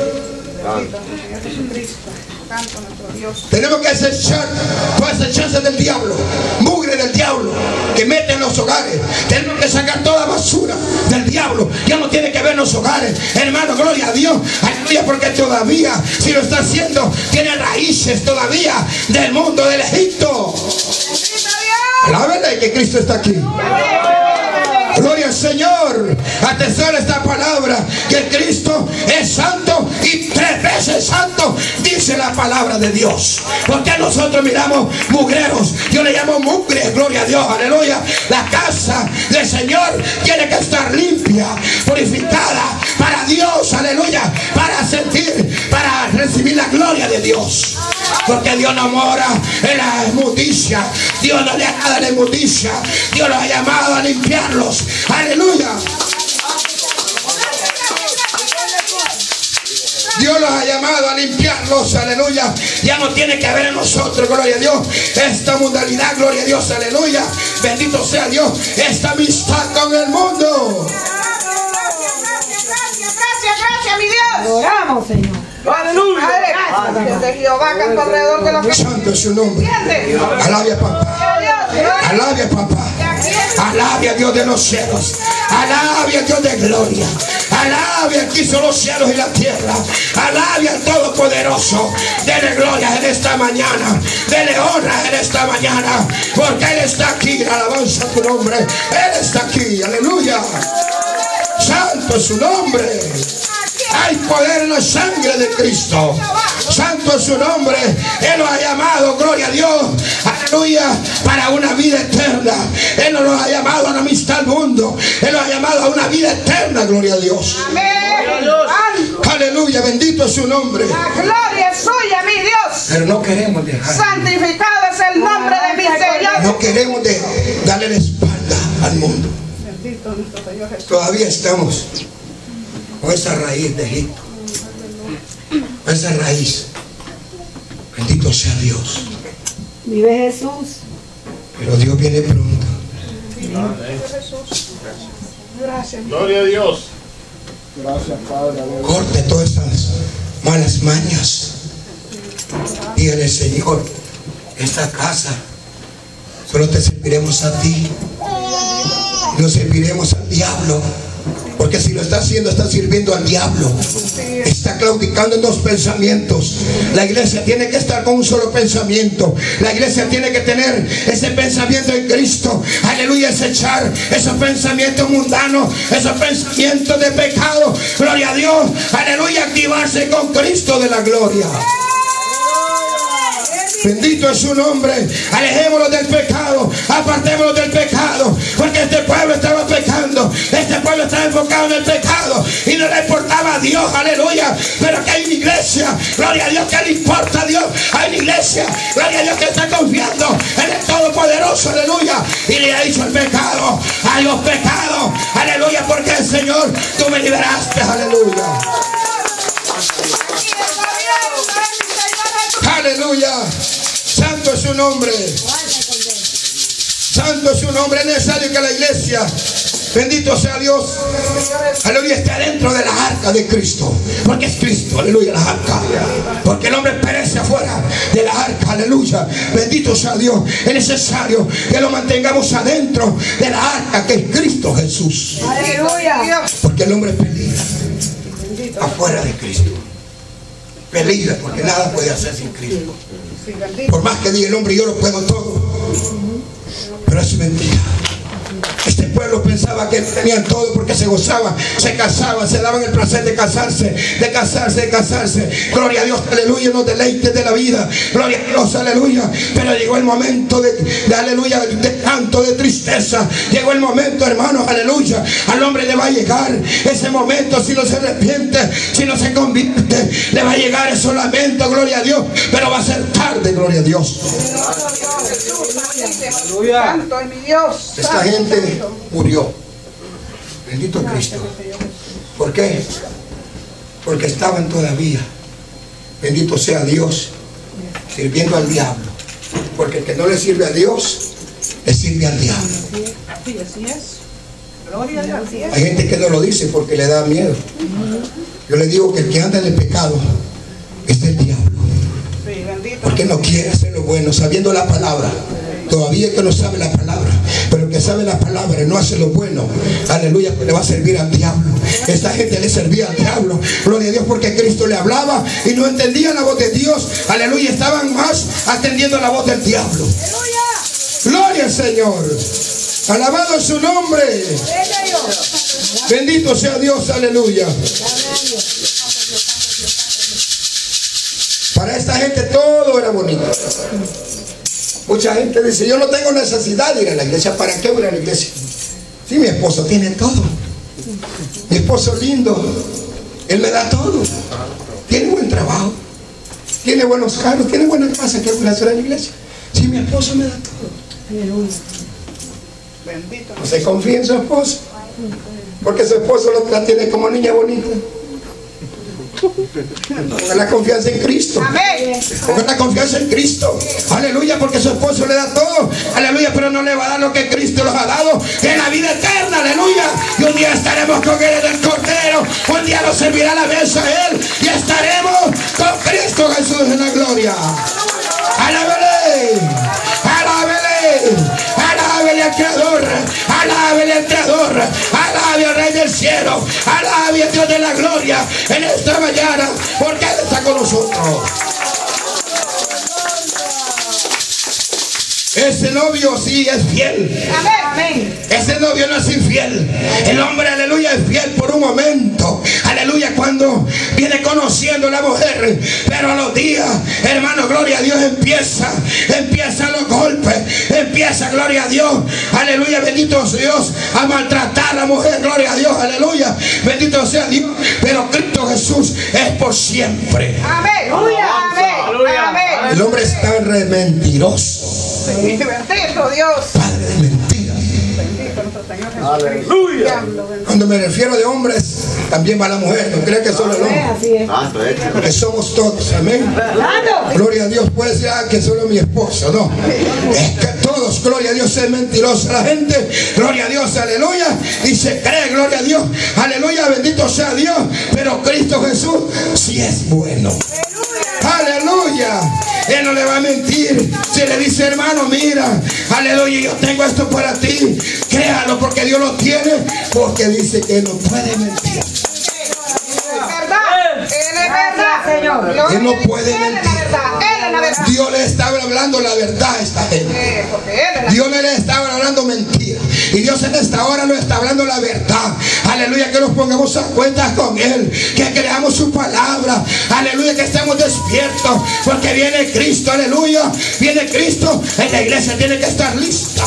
Tenemos que desechar todas esas chances del diablo, mugre del diablo que mete en los hogares. Tenemos que sacar toda basura del diablo. Ya no tiene que ver en los hogares, hermano, gloria a Dios, aleluya, porque todavía, si lo está haciendo, tiene raíces todavía del mundo del Egipto. La verdad es que Cristo está aquí. Gloria al Señor. Atesora esta palabra, que Cristo es santo y 3 veces santo, dice la palabra de Dios. Porque nosotros miramos mugreros, yo le llamo mugre, gloria a Dios, aleluya. La casa del Señor tiene que estar limpia, purificada para Dios, aleluya, para sentir, para recibir la gloria de Dios. Porque Dios no mora en la inmundicia. Dios no le agrada la inmundicia. Dios los ha llamado a limpiarlos. Aleluya. Dios los ha llamado a limpiarlos, aleluya. Ya no tiene que haber en nosotros, gloria a Dios, esta mundanalidad, gloria a Dios, aleluya. Bendito sea Dios, esta amistad con el mundo. Gracias, mi Dios. Oramos, Señor. Aleluya. Gracias de Jehová, que alrededor de los que... Santo es su nombre. Alabia, papá. Alabia, papá. Alabia a Dios de los cielos. Alabia a Dios de gloria. Alabia al que hizo los cielos y la tierra. Alabia al Todopoderoso. Dele gloria en esta mañana. Dele honra en esta mañana. Porque Él está aquí. Alabanza a tu nombre. Él está aquí. Aleluya. Santo es su nombre. Hay poder en la sangre de Cristo. Santo es su nombre. Él nos ha llamado, gloria a Dios, aleluya, para una vida eterna. Él no nos ha llamado a una amistad al mundo. Él nos ha llamado a una vida eterna, gloria a Dios. Amén. Aleluya, bendito es su nombre. La gloria es suya, mi Dios. Pero no queremos dejar. Santificado es el nombre de mi Señor. No queremos darle la espalda al mundo. Todavía estamos con esa raíz de Egipto, esa raíz. Bendito sea Dios. Vive Jesús. Pero Dios viene pronto. Gloria a Dios. Gracias, Padre. Corte todas esas malas mañas. Dígale, Señor, esta casa solo te serviremos a ti. No serviremos al diablo. Porque si lo está haciendo, está sirviendo al diablo. Está claudicando en 2 pensamientos. La iglesia tiene que estar con un solo pensamiento. La iglesia tiene que tener ese pensamiento en Cristo. Aleluya, es echar esos pensamientos mundanos, esos pensamientos de pecado. Gloria a Dios. Aleluya, activarse con Cristo de la gloria. Bendito es su nombre. Alejémonos del pecado. Apartémonos del pecado. Porque este pueblo estaba pecando. Este pueblo estaba enfocado en el pecado. Y no le importaba a Dios. Aleluya. Pero que hay una iglesia. Gloria a Dios, que le importa a Dios. Hay una iglesia. Gloria a Dios, que está confiando en el Todopoderoso. Aleluya. Y le ha dicho al pecado. Adiós, pecado. Aleluya. Porque el Señor, tú me liberaste. Aleluya. Aleluya. Santo es su nombre. Santo es su nombre. Es necesario que la iglesia Bendito sea Dios. Aleluya, está dentro de la arca de Cristo. Porque es Cristo, aleluya, la arca. Porque el hombre perece afuera de la arca, aleluya. Bendito sea Dios. Es necesario que lo mantengamos adentro de la arca que es Cristo Jesús. Aleluya. Porque el hombre peligra afuera de Cristo. Peligra porque nada puede hacer sin Cristo. Por más que diga el hombre yo lo puedo todo, pero es mentira. Este pueblo pensaba que tenían todo porque se gozaban, se casaban, se daban el placer de casarse. Gloria a Dios, aleluya, los deleites de la vida. Gloria a Dios, aleluya. Pero llegó el momento de aleluya, de canto, de tristeza. Llegó el momento, hermanos, aleluya. Al hombre le va a llegar ese momento si no se arrepiente, si no se convierte. Le va a llegar ese lamento, gloria a Dios. Pero va a ser tarde, gloria a Dios. Santo es mi Dios. Esta gente murió. Bendito Cristo. ¿Por qué? Porque estaban todavía, bendito sea Dios, sirviendo al diablo. Porque el que no le sirve a Dios, le sirve al diablo. Así es. Gloria a Dios. Hay gente que no lo dice porque le da miedo. Yo le digo que el que anda en el pecado es del diablo. Porque no quiere hacer lo bueno, sabiendo la palabra. Todavía el que no sabe la palabra, pero el que sabe la palabra y no hace lo bueno, aleluya, pues le va a servir al diablo. Esta gente le servía al diablo, gloria a Dios, porque Cristo le hablaba y no entendían la voz de Dios, aleluya, estaban más atendiendo la voz del diablo. Gloria al Señor, alabado es su nombre, bendito sea Dios, aleluya. Para esta gente todo era bonito. Mucha gente dice, yo no tengo necesidad de ir a la iglesia. ¿Para qué voy a la iglesia? Si mi esposo tiene todo. Mi esposo lindo. Él me da todo. Tiene buen trabajo. Tiene buenos carros. Tiene buena casa. ¿Qué voy a hacer en la iglesia? Si mi esposo me da todo. No se confía en su esposo. Porque su esposo la tiene como niña bonita. Pongan la confianza en Cristo. Pongan la confianza en Cristo. Aleluya, porque su esposo le da todo. Aleluya, pero no le va a dar lo que Cristo nos ha dado, que es la vida eterna. Aleluya. Y un día estaremos con Él en el Cordero. Un día nos servirá la mesa a Él. Y estaremos con Cristo Jesús en la gloria. Alábele. Alábele. Alábele al Creador. Alábele al Creador. Alabe al Rey del cielo. Alabe a Dios de la gloria en esta mañana, porque Él está con nosotros. Ese novio sí es fiel. Amén. Ese novio no es infiel. El hombre, aleluya, es fiel por un momento. Aleluya, cuando viene conociendo a la mujer. Pero a los días, hermano, gloria a Dios, empiezan los golpes. Empieza, gloria a Dios. Aleluya, bendito sea Dios, a maltratar a la mujer, gloria a Dios, aleluya. Bendito sea Dios. Pero Cristo Jesús es por siempre. Amén. Amén. El hombre es tan mentiroso. Bendito Dios. Padre de mentiras. Bendito nuestro Señor Jesucristo. Aleluya. Cuando me refiero de hombres, también va la mujer. No cree que solo el hombre. Así es. Porque somos todos. Amén. Gloria a Dios. Puede ser que solo mi esposo. No. Es que todos, gloria a Dios, es mentirosa la gente. Gloria a Dios, aleluya. Y se cree, gloria a Dios. Aleluya, bendito sea Dios. Pero Cristo Jesús sí es bueno. Aleluya. Él no le va a mentir. Si le dice, hermano, mira, aleluya, yo tengo esto para ti, créalo, porque Dios lo tiene, porque dice que no puede mentir. Él es verdad, Señor. Él no puede mentir. Él es la verdad. Dios le estaba hablando la verdad a esta gente. Dios no le estaba hablando mentira. Y Dios en esta hora nos está hablando la verdad. Aleluya, que nos pongamos a cuentas con Él, que creamos su palabra. Aleluya, que estemos despiertos, porque viene Cristo. Aleluya, viene Cristo. En la iglesia tiene que estar lista.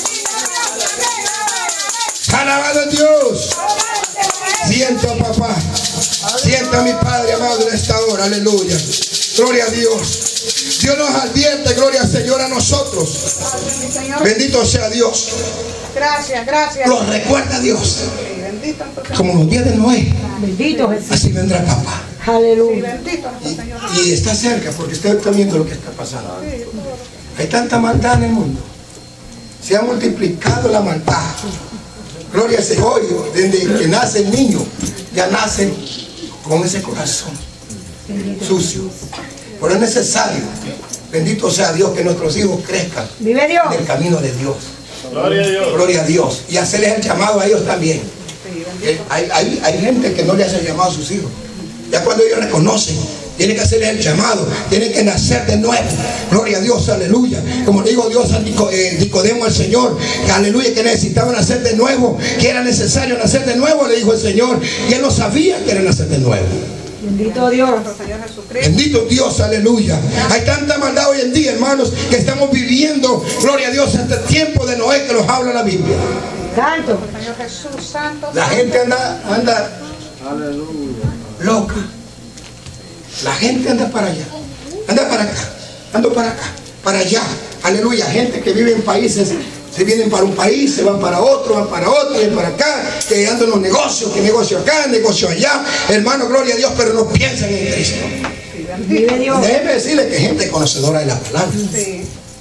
Alabado Dios. Siento, papá. Siento a mi Padre amado en esta hora. Aleluya. Gloria a Dios. Dios nos advierte, gloria al Señor, a nosotros. Bendito sea Dios. Gracias. Lo recuerda Dios. Bendito Como los días de Noé. Bendito Jesús. Así vendrá papá. Aleluya. Y está cerca, porque usted está viendo lo que está pasando. Hay tanta maldad en el mundo. Se ha multiplicado la maldad. gloria a Dios, hoy, desde que nace el niño, ya nace con ese corazón sucio. Pero es necesario, bendito sea Dios, que nuestros hijos crezcan Vive Dios. en el camino de Dios. Gloria a Dios. Gloria a Dios. Y hacerles el llamado a ellos también. Hay gente que no le hace el llamado a sus hijos. Ya cuando ellos reconocen, tienen que hacerles el llamado, tienen que nacer de nuevo. Gloria a Dios, aleluya. Como le digo Dios a Nicodemo, al Señor, aleluya, que necesitaban nacer de nuevo, que era necesario nacer de nuevo, le dijo el Señor. Y él no sabía que era nacer de nuevo. Bendito Dios. Bendito Dios, aleluya. Hay tanta maldad hoy en día, hermanos, que estamos viviendo, gloria a Dios, hasta el tiempo de Noé que nos habla la Biblia. Santo. Señor Jesús, santo. La gente anda loca. La gente anda para allá, anda para acá, ando para acá, para allá. Aleluya. Gente que vive en países, se vienen para un país, se van para otro, y para acá, que andan en los negocios, que negocio acá, negocio allá. Hermano, gloria a Dios, pero no piensan en Cristo. Vive Dios. Déjeme decirle que gente conocedora de la palabra. Sí.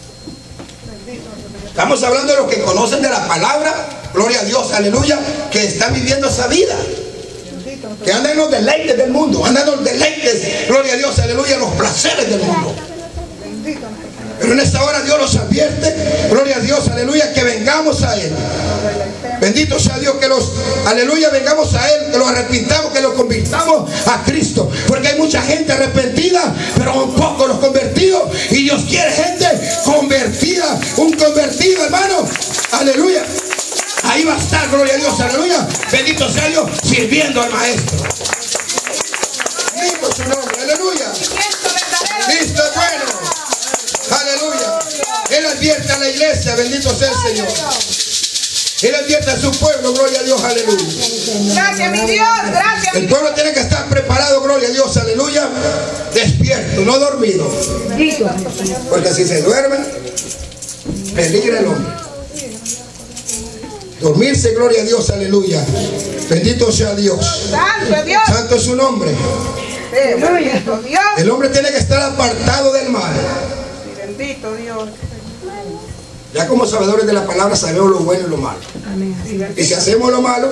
Estamos hablando de los que conocen de la palabra, gloria a Dios, aleluya, que están viviendo esa vida. Que andan en los deleites del mundo, andan en los deleites, gloria a Dios, aleluya, los placeres del mundo. Pero en esta hora Dios nos advierte, gloria a Dios, aleluya, que vengamos a Él. Bendito sea Dios, que aleluya, vengamos a Él, que lo arrepintamos, que lo convirtamos a Cristo. Porque hay mucha gente arrepentida, pero un poco los convertidos. Y Dios quiere gente convertida, un convertido, hermano, aleluya. Ahí va a estar, gloria a Dios, aleluya. Bendito sea Dios, sirviendo al Maestro. Bendito su nombre, aleluya. Cristo es bueno. Aleluya. Él advierte a la iglesia, bendito sea el Señor. Él advierte a su pueblo, gloria a Dios, aleluya. Gracias, mi Dios, gracias. El pueblo tiene que estar preparado, gloria a Dios, aleluya. Despierto, no dormido. Bendito. Porque si se duerme, peligra el hombre. Dormirse, gloria a Dios, aleluya. Bendito sea Dios. Santo Dios. Santo es su nombre. Bendito Dios. El hombre tiene que estar apartado del mal. Bendito Dios. Ya como sabedores de la palabra sabemos lo bueno y lo malo. Amén. Y si hacemos lo malo,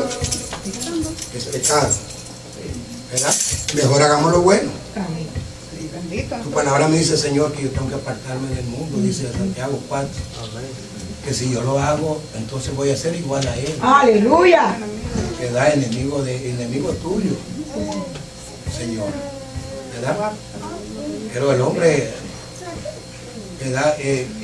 es pecado, ¿verdad? Mejor hagamos lo bueno. Amén. Bendito. Tu palabra me dice, Señor, que yo tengo que apartarme del mundo, dice Santiago 4. Que si yo lo hago, entonces voy a ser igual a Él. Aleluya. Que da enemigo tuyo, Señor, ¿verdad? Pero el hombre, ¿verdad?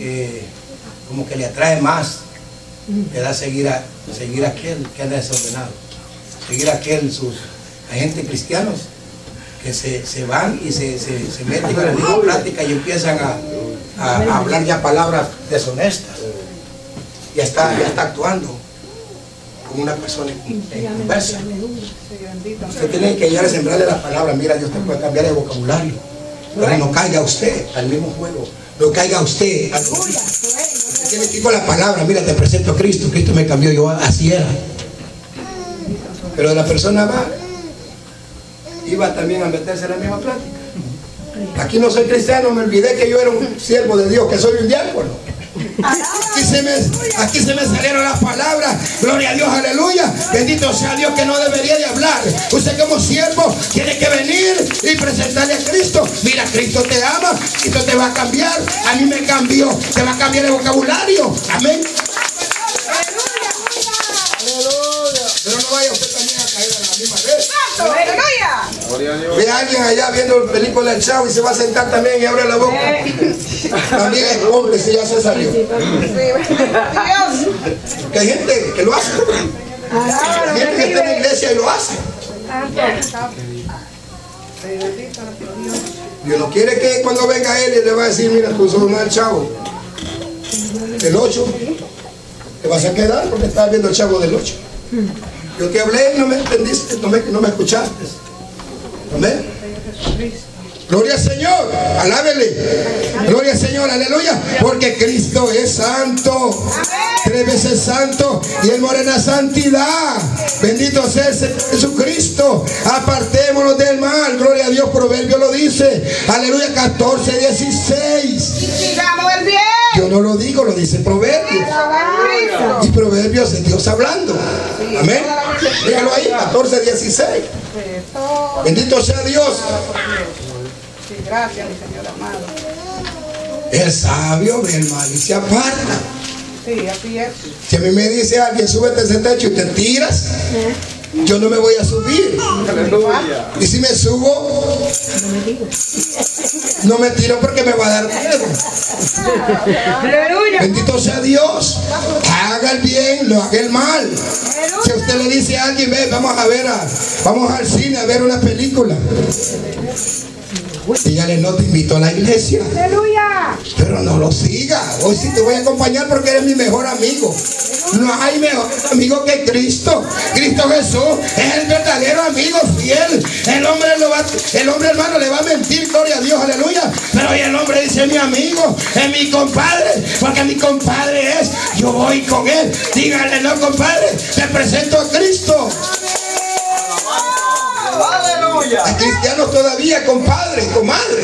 Como que le atrae más, ¿verdad? Seguir a aquel que anda desordenado, seguir a aquel, hay gente cristianos que se van y se meten en la misma plática y empiezan a hablar ya palabras deshonestas. Ya está actuando como una persona inconversa. Usted tiene que llegar a sembrarle la palabra. Mira, Dios te puede cambiar el vocabulario, pero no caiga usted al mismo juego. No caiga usted. Usted tiene que ir con la palabra. Mira, te presento a Cristo. Cristo me cambió, yo así era. Pero la persona iba también a meterse en la misma plática. Aquí no soy cristiano, me olvidé que yo era un siervo de Dios, que soy un diácono. Aquí se me salieron las palabras, gloria a Dios, aleluya. Bendito sea Dios, que no debería de hablar. Usted como siervo tiene que venir y presentarle a Cristo. Mira, Cristo te ama, Cristo te va a cambiar. A mí me cambió, te va a cambiar el vocabulario. Amén. Pero no vaya usted también a caer a la misma vez. Aleluya. Ve a alguien allá viendo la película del Chavo y se va a sentar también y abre la boca. También es hombre si ya se salió. Sí, Dios. Que hay gente que lo hace. Hay gente que está en la iglesia y lo hace. Dios no quiere que cuando venga él y le va a decir, mira, tú sos un Chavo del 8, te vas a quedar porque estás viendo el Chavo del 8. Yo te hablé y no me entendiste, no me escuchaste. Amén. Gloria al Señor, alábele. Gloria al Señor, aleluya. Porque Cristo es santo, 3 veces santo, y Él mora en la santidad. Bendito sea el Señor Jesucristo. Apartémonos del mal. Gloria a Dios, Proverbio lo dice. Aleluya, 14:16. Sigamos el bien. Yo no lo digo, lo dice Proverbios. Y Proverbios es Dios hablando. Amén. Dígalo ahí, 14:16. Bendito sea Dios. Sí, gracias, mi Señor amado. El sabio ve el mal y se aparta. Sí, así es. Si a mí me dice alguien, súbete a ese techo y te tiras, yo no me voy a subir. Aleluya. Y si me subo, no me tiro porque me va a dar miedo. Aleluya. Bendito sea Dios. Haga el bien, no haga el mal. Si usted le dice a alguien, ve, vamos al cine a ver una película, dígale, no te invito a la iglesia. Aleluya. Pero no lo siga. Hoy sí te voy a acompañar porque eres mi mejor amigo. No hay mejor amigo que Cristo. Cristo Jesús es el verdadero amigo fiel. El hombre hermano le va a mentir, gloria a Dios, aleluya. Pero hoy el hombre dice, mi amigo, es mi compadre, porque mi compadre es, yo voy con él. Dígale, no, compadre, te presento a Cristo. Aleluya. Hay cristianos todavía, compadre, comadre.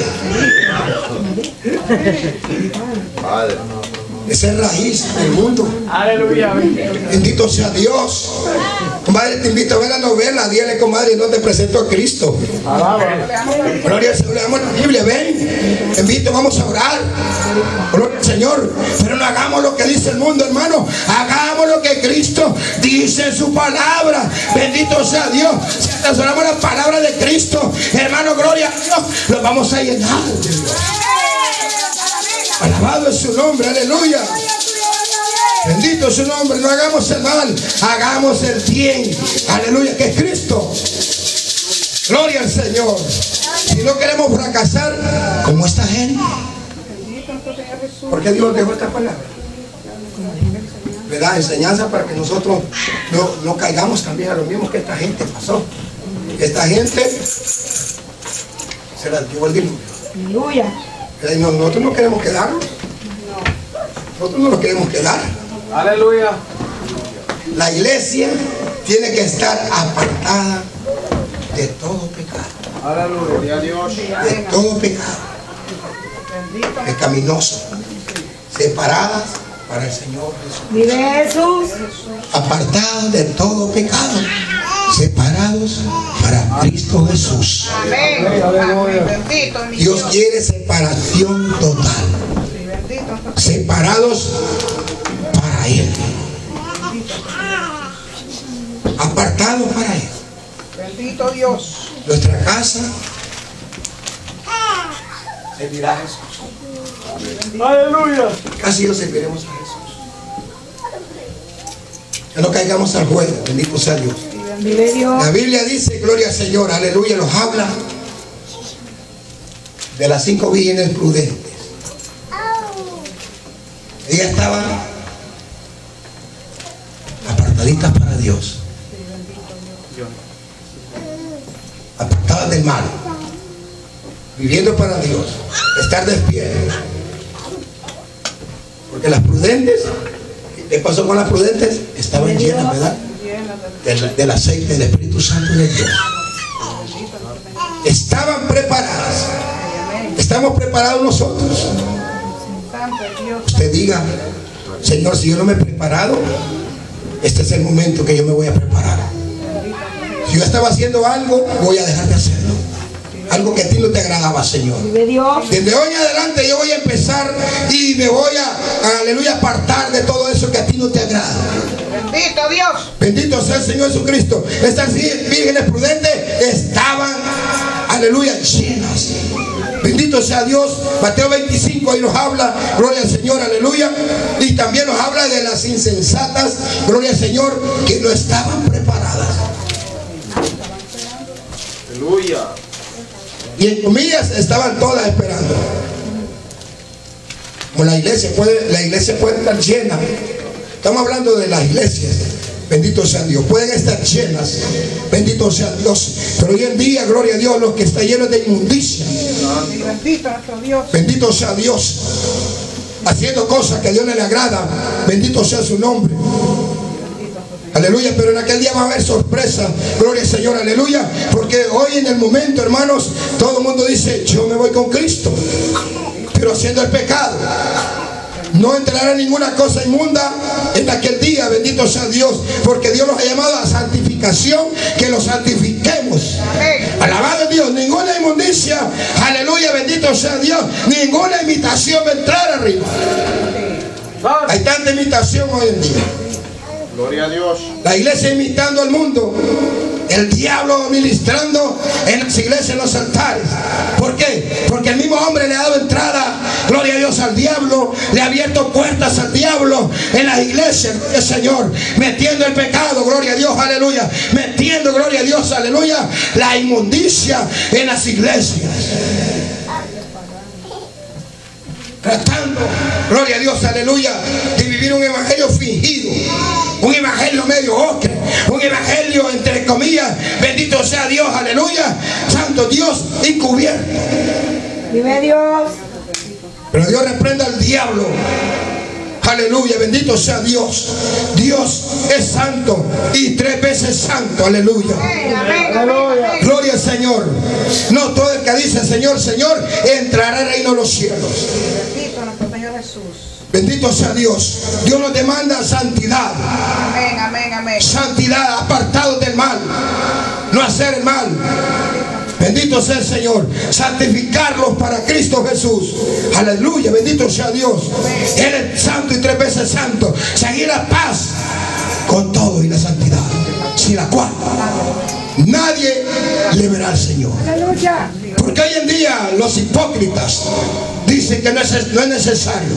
Padre. Esa es raíz del mundo. Aleluya. Bendito sea Dios. Comadre, te invito a ver la novela. Dígale, comadre, no te presento a Cristo. Gloria al Señor. Leamos la Biblia, ven. Te invito, vamos a orar. Gloria al Señor. Pero no hagamos lo que dice el mundo, hermano. Hagamos lo que Cristo dice en su palabra. Bendito sea Dios. Si atesoramos la palabra de Cristo, hermano, gloria a Dios, lo vamos a llenar de Dios. Alabado es su nombre, aleluya. Bendito es su nombre. No hagamos el mal, hagamos el bien, aleluya, que es Cristo. Gloria al Señor. Si no queremos fracasar como esta gente, ¿por qué Dios dejó esta palabra? ¿Verdad? Enseñanza para que nosotros no caigamos también a lo mismo que esta gente pasó. Esta gente se la dio el diluvio. Aleluya. Nosotros no queremos quedarnos. Nosotros no nos queremos quedar. Aleluya. La iglesia tiene que estar apartada de todo pecado. Aleluya. Dios. De todo pecado pecaminoso. Separadas para el Señor Jesús. Vive Jesús. Apartadas de todo pecado. Separados para Cristo Jesús. Amén. Bendito mi Dios quiere separación total. Separados para Él. Apartados para Él. Bendito Dios. Nuestra casa servirá a Jesús. Aleluya. Casi yo serviremos a Jesús. Que no caigamos al juego. Bendito sea Dios. Vive Dios. La Biblia dice, gloria al Señor, aleluya, nos habla de las 5 vírgenes prudentes. Ellas estaban apartaditas para Dios, apartadas del mal, viviendo para Dios, estar despiertos. Porque las prudentes, ¿qué pasó con las prudentes? Estaban llenas, ¿verdad? Del aceite del Espíritu Santo de Dios. Estaban preparadas. Estamos preparados nosotros. Usted diga, Señor, si yo no me he preparado, este es el momento que yo me voy a preparar. Si yo estaba haciendo algo, voy a dejar de hacerlo. Algo que a ti no te agradaba, Señor. Vive Dios. Desde hoy en adelante yo voy a empezar y me voy a, aleluya, apartar de todo eso que a ti no te agrada. Bendito Dios. Bendito sea el Señor Jesucristo. Estas vírgenes prudentes estaban, aleluya, llenas. Bendito sea Dios. Mateo 25 ahí nos habla, gloria al Señor, aleluya. Y también nos habla de las insensatas, gloria al Señor, que no estaban preparadas. Aleluya. Y en comillas estaban todas esperando. Como la iglesia puede estar llena. Estamos hablando de las iglesias. Bendito sea Dios. Pueden estar llenas. Bendito sea Dios. Pero hoy en día, gloria a Dios, los que están llenos de inmundicia. Bendito nuestro Dios. Bendito sea Dios. Haciendo cosas que a Dios no le agrada. Bendito sea su nombre. Aleluya, pero en aquel día va a haber sorpresa. Gloria al Señor, aleluya. Porque hoy en el momento, hermanos, todo el mundo dice, yo me voy con Cristo, pero haciendo el pecado. No entrará ninguna cosa inmunda en aquel día, bendito sea Dios, porque Dios nos ha llamado a santificación, que lo santifiquemos. Alabado Dios, ninguna inmundicia, aleluya, bendito sea Dios, ninguna imitación va a entrar arriba. Hay tanta imitación hoy en día. Gloria a Dios. La iglesia imitando al mundo, el diablo ministrando en las iglesias, en los altares. ¿Por qué? Porque el mismo hombre le ha dado entrada, gloria a Dios, al diablo, le ha abierto puertas al diablo en las iglesias, el Señor, metiendo el pecado, gloria a Dios, aleluya, metiendo, gloria a Dios, aleluya, la inmundicia en las iglesias. Tratando, gloria a Dios, aleluya, de vivir un evangelio fingido, un evangelio medio ocre, un evangelio entre comillas, bendito sea Dios, aleluya, santo Dios encubierto. Vive Dios. Pero Dios reprenda al diablo. Aleluya, bendito sea Dios. Dios es santo y 3 veces santo, aleluya. Gloria al Señor. No todo el que dice Señor, Señor, entrará al reino de los cielos. Bendito nuestro Señor Jesús. Bendito sea Dios. Dios nos demanda santidad. Amén, amén, amén. Santidad, apartados del mal, no hacer el mal. Bendito sea el Señor. Santificarlos para Cristo Jesús. Aleluya, bendito sea Dios. Él es santo y 3 veces santo. Seguir la paz con todo y la santidad, sin la cual nadie le verá al Señor. Aleluya. Porque hoy en día los hipócritas dicen que no es necesario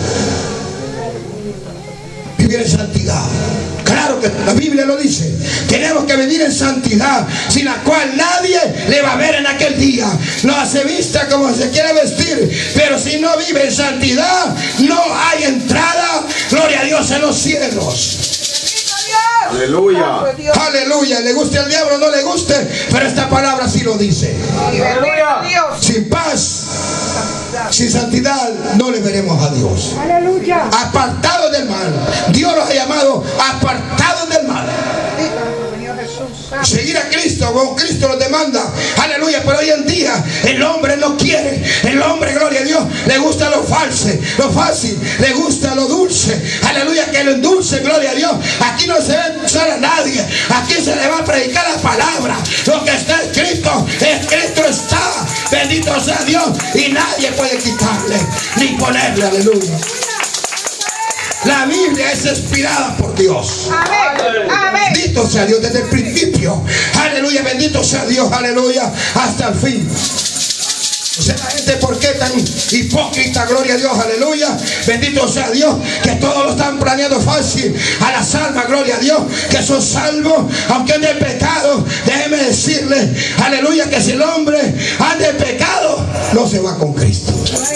vivir en santidad. Claro que la Biblia lo dice. Tenemos que vivir en santidad, sin la cual nadie le va a ver en aquel día. No se vista como se quiere vestir, pero si no vive en santidad, no hay entrada, gloria a Dios, en los cielos. Aleluya. Aleluya. Le guste al diablo o no le guste, pero esta palabra sí lo dice. Aleluya. Sin paz, sin santidad, no le veremos a Dios. Aleluya. Apartados del mal. Dios los ha llamado apartados del mal. Seguir a Cristo, como Cristo los demanda. Aleluya. Pero hoy en día el hombre no quiere. El hombre, gloria a Dios, le gusta lo falso, lo fácil, le gusta lo dulce. Aleluya, que lo endulce, gloria a Dios. Aquí no se va a endulzar a nadie. Aquí se le va a predicar la palabra. Lo que está escrito está. Bendito sea Dios. Y nadie puede quitarle ni ponerle. Aleluya. La Biblia es inspirada por Dios. Amén. Amén. Bendito sea Dios desde el principio. Aleluya, bendito sea Dios, aleluya, hasta el fin. O sea, la gente, ¿por qué tan hipócrita? Gloria a Dios, aleluya. Bendito sea Dios, que todos lo están planeando fácil a las almas, gloria a Dios, que son salvos, aunque anden en pecado. Déjeme decirle, aleluya, que si el hombre anda en pecado, no se va con Cristo.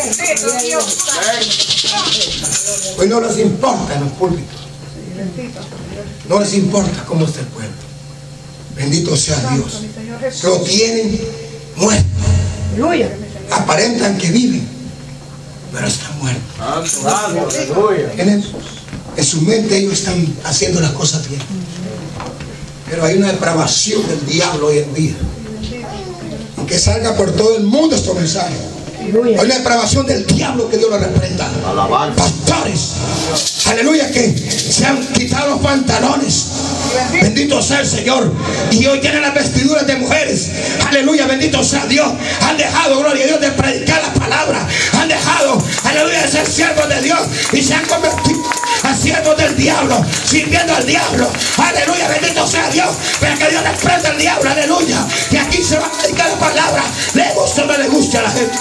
Pues no les importa en los púlpitos. No les importa cómo está el pueblo. Bendito sea Dios. Lo tienen muerto. Aleluya. Aparentan que viven, pero están muertos. Aleluya. En su mente ellos están haciendo las cosas bien. Pero hay una depravación del diablo hoy en día. Y que salga por todo el mundo estos mensajes. Hay una depravación del diablo, que Dios lo reprenda. Pastores, aleluya, que se han quitado los pantalones. Bendito sea el Señor. Y hoy tienen las vestiduras de mujeres. Aleluya, bendito sea Dios. Han dejado, gloria a Dios, de predicar la palabra. Han dejado, aleluya, de ser siervos de Dios. Y se han convertido a siervos del diablo, sirviendo al diablo. Aleluya, bendito sea Dios. Pero que Dios reprenda al diablo, aleluya. Que aquí se va a predicar la palabra. Le guste o no le guste a la gente.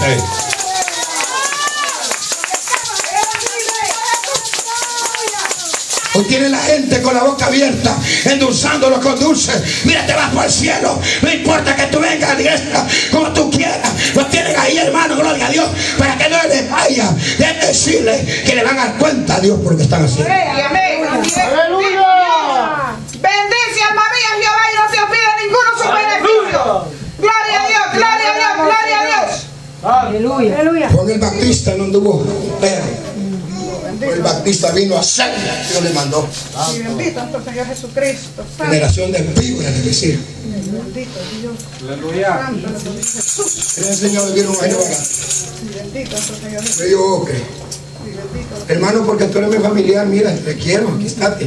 Hoy tiene la gente con la boca abierta, endulzándolo con dulce. Mira, te vas por el cielo. No importa que tú vengas a la iglesia como tú quieras. Lo tienen ahí, hermano, gloria a Dios, para que no les vaya. Deben decirle que le van a dar cuenta a Dios por lo que están haciendo. Amén. Aleluya. Bendice, alma mía, Jehová, y no se olvide ninguno de sus beneficios. Gloria a Dios, gloria a Dios, gloria a Dios. Aleluya. Aleluya. Juan el Bautista no anduvo perro. El Bautista vino a hacer, Dios le mandó. Y bendito nuestro Señor Jesucristo. Generación de víboras, es decir. Bendito Dios. Aleluya. Él enseñó a vivir un año Y bendito nuestro Señor Jesucristo. medio ocre. Y bendito Hermano, porque tú eres mi familiar, mira, te quiero, aquí estate.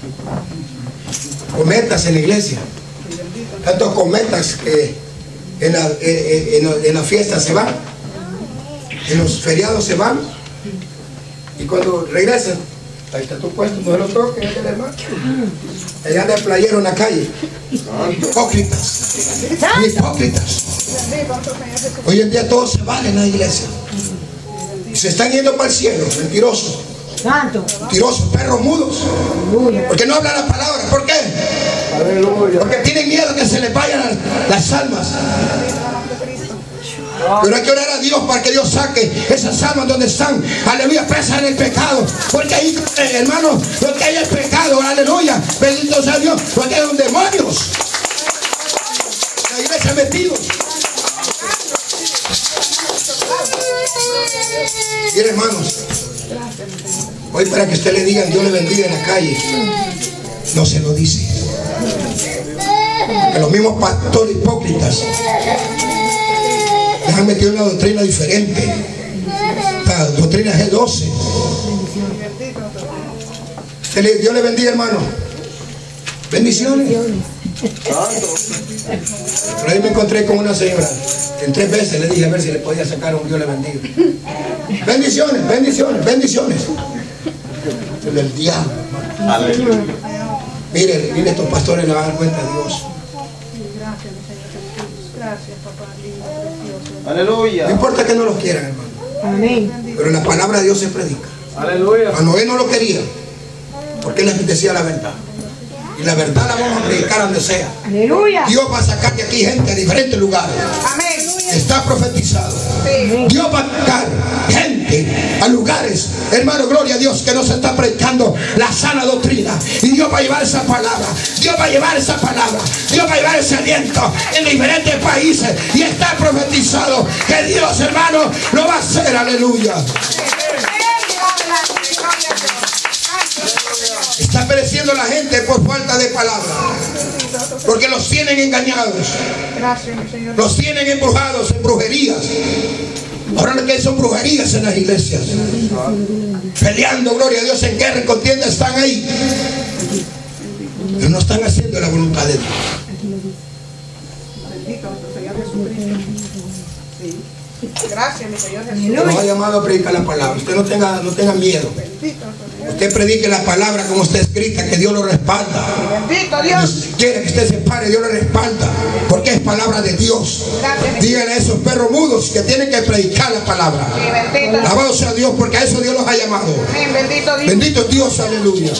Cometas en la iglesia. Tantos cometas que en la fiesta se van, en los feriados se van, y cuando regresan, ahí está tu puesto, no se lo toques, es del hermano. Allá anda el playero en la calle. Hipócritas. Hipócritas. Hoy en día todos se van en la iglesia. Y se están yendo para el cielo, mentirosos. Santo. Mentirosos, perros mudos. Porque no hablan la palabra. ¿Por qué? Aleluya. Porque tienen miedo que se les vayan las almas. Pero hay que orar a Dios para que Dios saque esas almas donde están, aleluya, presas en el pecado. Porque ahí, hermanos, lo que hay es pecado, aleluya. Bendito sea Dios, porque hay demonios. La iglesia metidos. Bien, hermanos, hoy para que usted le diga Dios le bendiga en la calle, no se lo dice. Que los mismos pastores hipócritas les han metido una doctrina diferente, la doctrina G12. Dios le bendiga, hermano. Bendiciones. Pero ahí me encontré con una señora que en 3 veces le dije a ver si le podía sacar un Dios le bendiga. Bendiciones, bendiciones, bendiciones. El diablo. Mire, estos pastores le van a dar cuenta a Dios. Aleluya. No importa que no los quieran, hermano. Amén. Pero la palabra de Dios se predica. Aleluya. A Noé no lo quería, porque él les decía la verdad. Y la verdad la vamos a predicar donde sea. Aleluya. Dios va a sacar de aquí gente de diferentes lugares. Amén. Está profetizado. Sí. Dios va a sacar gente a lugares, hermano, gloria a Dios, que nos está predicando la sana doctrina. Y Dios va a llevar esa palabra. Dios va a llevar esa palabra. Dios va a llevar ese aliento en diferentes países. Y está profetizado que Dios, hermano, lo va a hacer. Aleluya. Está pereciendo la gente por falta de palabra, porque los tienen engañados, los tienen embrujados en brujerías. Ahora lo que son brujerías en las iglesias, peleando, gloria a Dios, en guerra y contienda, están ahí, pero no están haciendo la voluntad de Dios. Gracias, mi Señor Jesús. Dios nos ha llamado a predicar la palabra. Usted no tenga miedo. Usted predique la palabra como está escrita, que Dios lo respalda. Bendito Dios. Si quiere que usted se pare, Dios lo respalda, porque es palabra de Dios. Díganle a esos perros mudos que tienen que predicar la palabra. Sí, bendito. Alabado sea Dios, porque a eso Dios los ha llamado. Amén, bendito Dios. Bendito Dios, aleluya.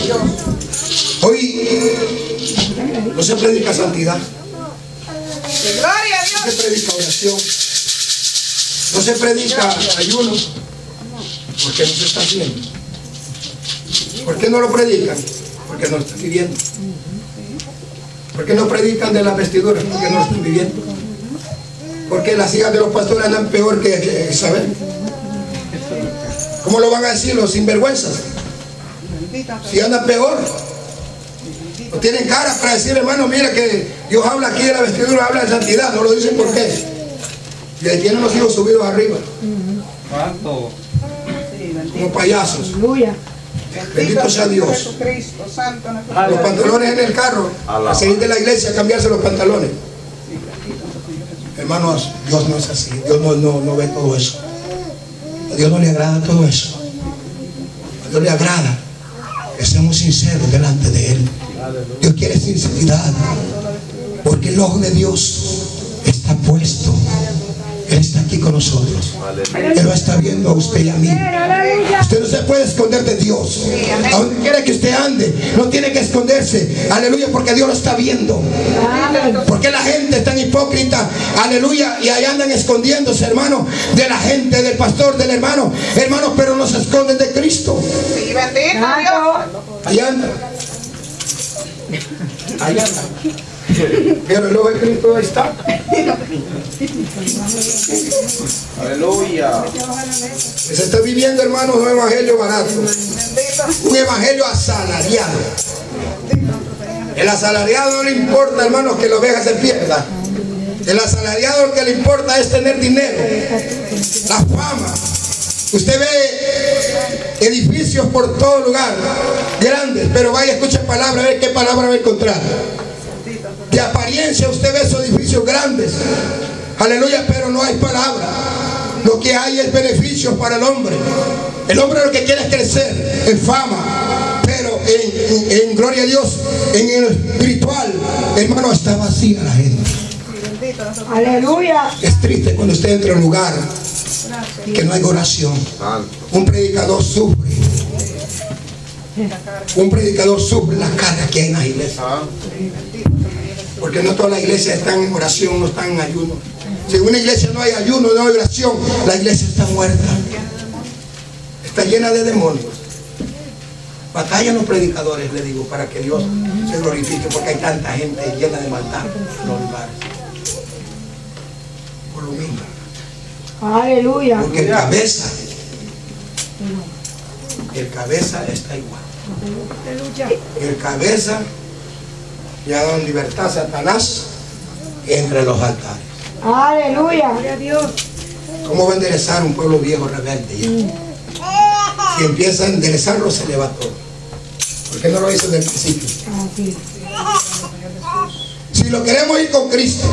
Hoy no se predica santidad, Gloria a no Dios. se predica oración, no se predica ayuno, porque no se está haciendo. ¿Por qué no lo predican? Porque no lo están viviendo. ¿Por qué no predican de las vestiduras? Porque no lo están viviendo. Porque las hijas de los pastores andan peor que Isabel. ¿Cómo lo van a decir los sinvergüenzas? Si andan peor. No tienen cara para decir, hermano, mira que Dios habla aquí de la vestidura, habla de santidad. No lo dicen por qué. Y ahí tienen los hijos subidos arriba. Como payasos. Aleluya. Bendito sea Dios. Jesucristo, santo. Los pantalones en el carro, a salir de la iglesia a cambiarse los pantalones. Hermanos, Dios no es así. Dios no ve todo eso. A Dios no le agrada todo eso. A Dios le agrada que seamos sinceros delante de Él. Dios quiere sinceridad, porque el ojo de Dios está puesto. Él está aquí con nosotros. Él lo está viendo a usted y a mí. Usted no se puede esconder de Dios. A donde quiera que usted ande, no tiene que esconderse. Aleluya, porque Dios lo está viendo. Porque la gente es tan hipócrita. Aleluya, y ahí andan escondiéndose, hermano, de la gente, del pastor, del hermano. Hermanos, pero no se esconden de Cristo. Sí, bendito Dios. Ahí anda. Ahí anda. Pero el ojo de Cristo ahí está. Aleluya. Se está viviendo, hermanos, un evangelio barato. Un evangelio asalariado. El asalariado no le importa, hermanos, que la oveja se pierda. El asalariado lo que le importa es tener dinero, la fama, Usted ve edificios por todo lugar, grandes, pero vaya, escuche palabra, a ver qué palabra va a encontrar. De apariencia usted ve esos edificios grandes, aleluya, pero no hay palabra. Lo que hay es beneficios para el hombre. El hombre lo que quiere es crecer en fama, pero en gloria a Dios, en el espiritual, hermano, está vacía la gente. Aleluya. Es triste cuando usted entra a un lugar que no hay oración. Un predicador sufre. Un predicador sufre las cargas que hay en las iglesias. Porque no todas las iglesias están en oración, no están en ayuno. Si en una iglesia no hay ayuno, no hay oración, la iglesia está muerta. Está llena de demonios. Batallan los predicadores, le digo, para que Dios se glorifique, porque hay tanta gente llena de maldad en los lugares. Por lo mismo. Aleluya. Porque el cabeza está igual. El cabeza ya da libertad a Satanás entre los altares. Aleluya. Gloria a Dios. ¿Cómo va a enderezar un pueblo viejo rebelde ya? Si empieza a enderezarlo, se le va todo. ¿Por qué no lo hizo desde el principio? Si lo queremos ir con Cristo,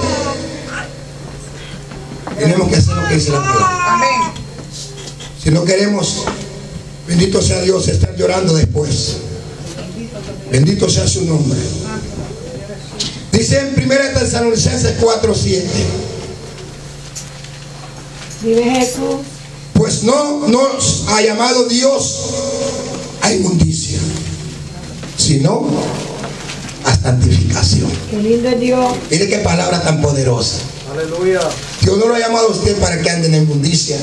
tenemos que hacer lo que dice la palabra. Amén. Si no queremos, bendito sea Dios, estar llorando después. Bendito sea su nombre. Dice en 1 Tesalonicenses 4:7. Vive Jesús. Pues no nos ha llamado Dios a inmundicia, sino a santificación. Qué lindo es Dios. Mire qué palabra tan poderosa. Aleluya. Dios no lo ha llamado a usted para que ande en inmundicia,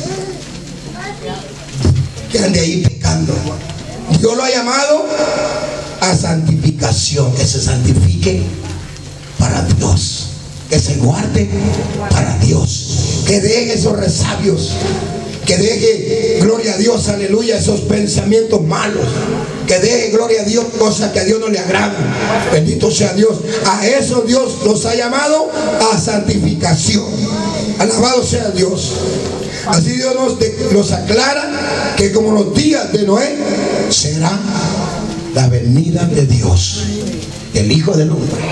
que ande ahí pecando. Dios lo ha llamado a santificación, que se santifique para Dios, que se guarde para Dios, que deje esos resabios, que deje, gloria a Dios, aleluya, esos pensamientos malos, que deje, gloria a Dios, cosas que a Dios no le agradan. Bendito sea Dios. A eso Dios nos ha llamado a santificación. Alabado sea Dios. Así Dios nos aclara que como los días de Noé será la venida de Dios, el Hijo del Hombre.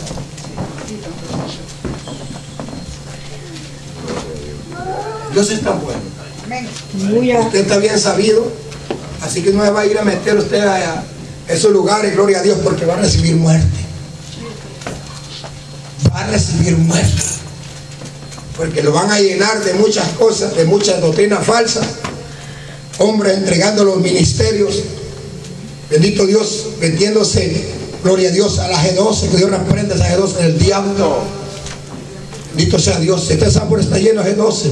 Dios es tan bueno. Aleluya. Usted está bien sabido, así que no se va a ir a meter usted a esos lugares, gloria a Dios, porque va a recibir muerte. Va a recibir muerte. Porque lo van a llenar de muchas cosas, de muchas doctrinas falsas. Hombres entregando los ministerios. Bendito Dios, vendiéndose, gloria a Dios, a la G12, que Dios reprenda a esa G12 del diablo. Bendito sea Dios. Este Sanford está lleno de G12.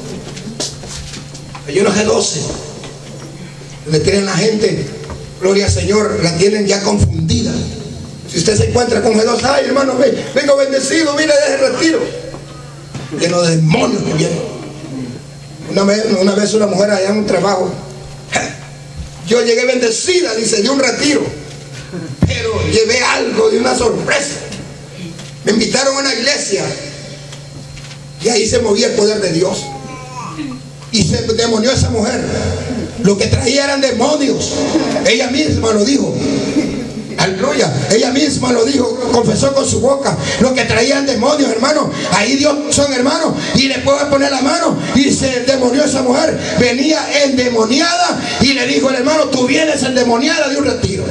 Está lleno de G12. Donde tienen la gente, gloria al Señor, la tienen ya confundida. Si usted se encuentra con G12, ay hermano, vengo bendecido, mire de ese retiro. Lleno de demonios que vienen. Una vez una mujer allá en un trabajo, yo llegué bendecida, dice, de un retiro, pero llevé algo de una sorpresa. Me invitaron a una iglesia y ahí se movía el poder de Dios y se demonió esa mujer. Lo que traía eran demonios. Ella misma lo dijo. Aleluya. Ella misma lo dijo, confesó con su boca. Lo que traían demonios, hermano. Ahí Dios son hermanos. Y le puedo poner la mano. Y se demonió esa mujer. Venía endemoniada. Y le dijo el hermano, tú vienes endemoniada de un retiro.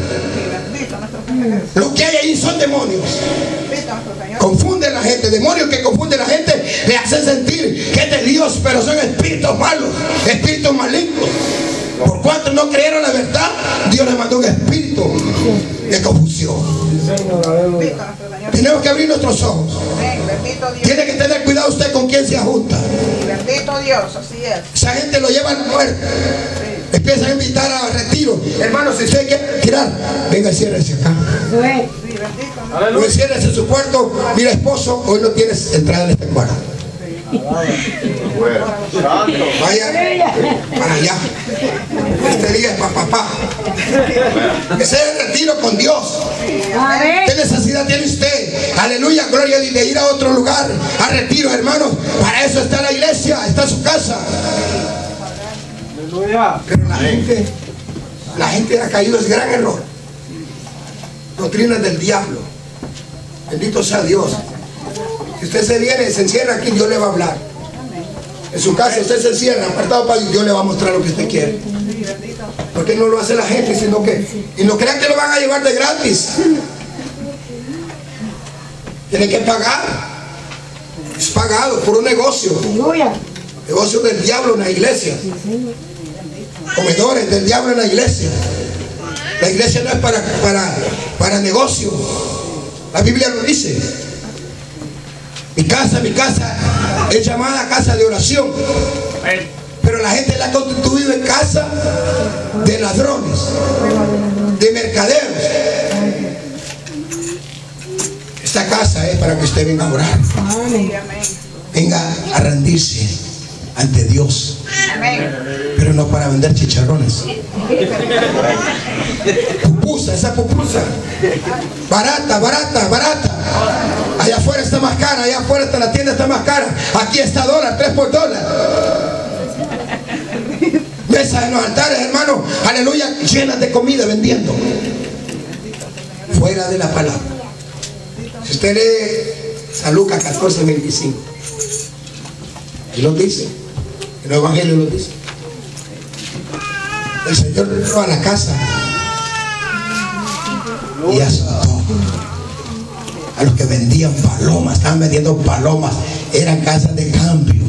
Lo que hay ahí son demonios. Confunden a la gente. Demonios que confunden a la gente. Le hacen sentir que es de Dios. Pero son espíritus malos. Espíritus malignos. Por cuanto no creyeron la verdad, Dios les mandó un espíritu de confusión. Tenemos que abrir nuestros ojos. Tiene que tener cuidado usted con quién se ajunta. Bendito Dios, así es. Esa gente lo lleva a la muerte. Empiezan a invitar a retiro. Hermano, si usted quiere tirar, venga, ciérrese acá. O enciérrese en su cuarto. Mira, esposo, hoy no tienes entrada en este cuarto. Vaya para allá. Este día es para papá. Ese es el retiro con Dios. ¿Qué necesidad tiene usted? Aleluya, gloria, de ir a otro lugar a retiro, hermanos. Para eso está la iglesia, está su casa. Pero la gente ha caído, es gran error. Doctrinas del diablo. Bendito sea Dios. Si usted se encierra aquí, Dios le va a hablar. En su casa usted se encierra, apartado para Dios, le va a mostrar lo que usted quiere. Porque no lo hace la gente, sino que, y no crean que lo van a llevar de gratis. Tiene que pagar. Es pagado por un negocio. Negocio del diablo en la iglesia. Comedores del diablo en la iglesia. La iglesia no es para negocio. La Biblia lo dice. Mi casa es llamada casa de oración. Pero la gente la ha constituido en casa de ladrones, de mercaderos. Esta casa es para que usted venga a orar. Venga a rendirse ante Dios. Pero no para vender chicharrones. Pupusa, esa pupusa. Barata. Allá afuera está más cara, allá afuera está la tienda, está más cara. Aquí está dólar, 3 por dólar. Mesas en los altares, hermano, aleluya, llenas de comida vendiendo. Fuera de la palabra. Si usted lee San Lucas 14:25, y lo dice, el Evangelio lo dice. El Señor entró a la casa y asustó a los que vendían palomas. Estaban vendiendo palomas, eran casas de cambio.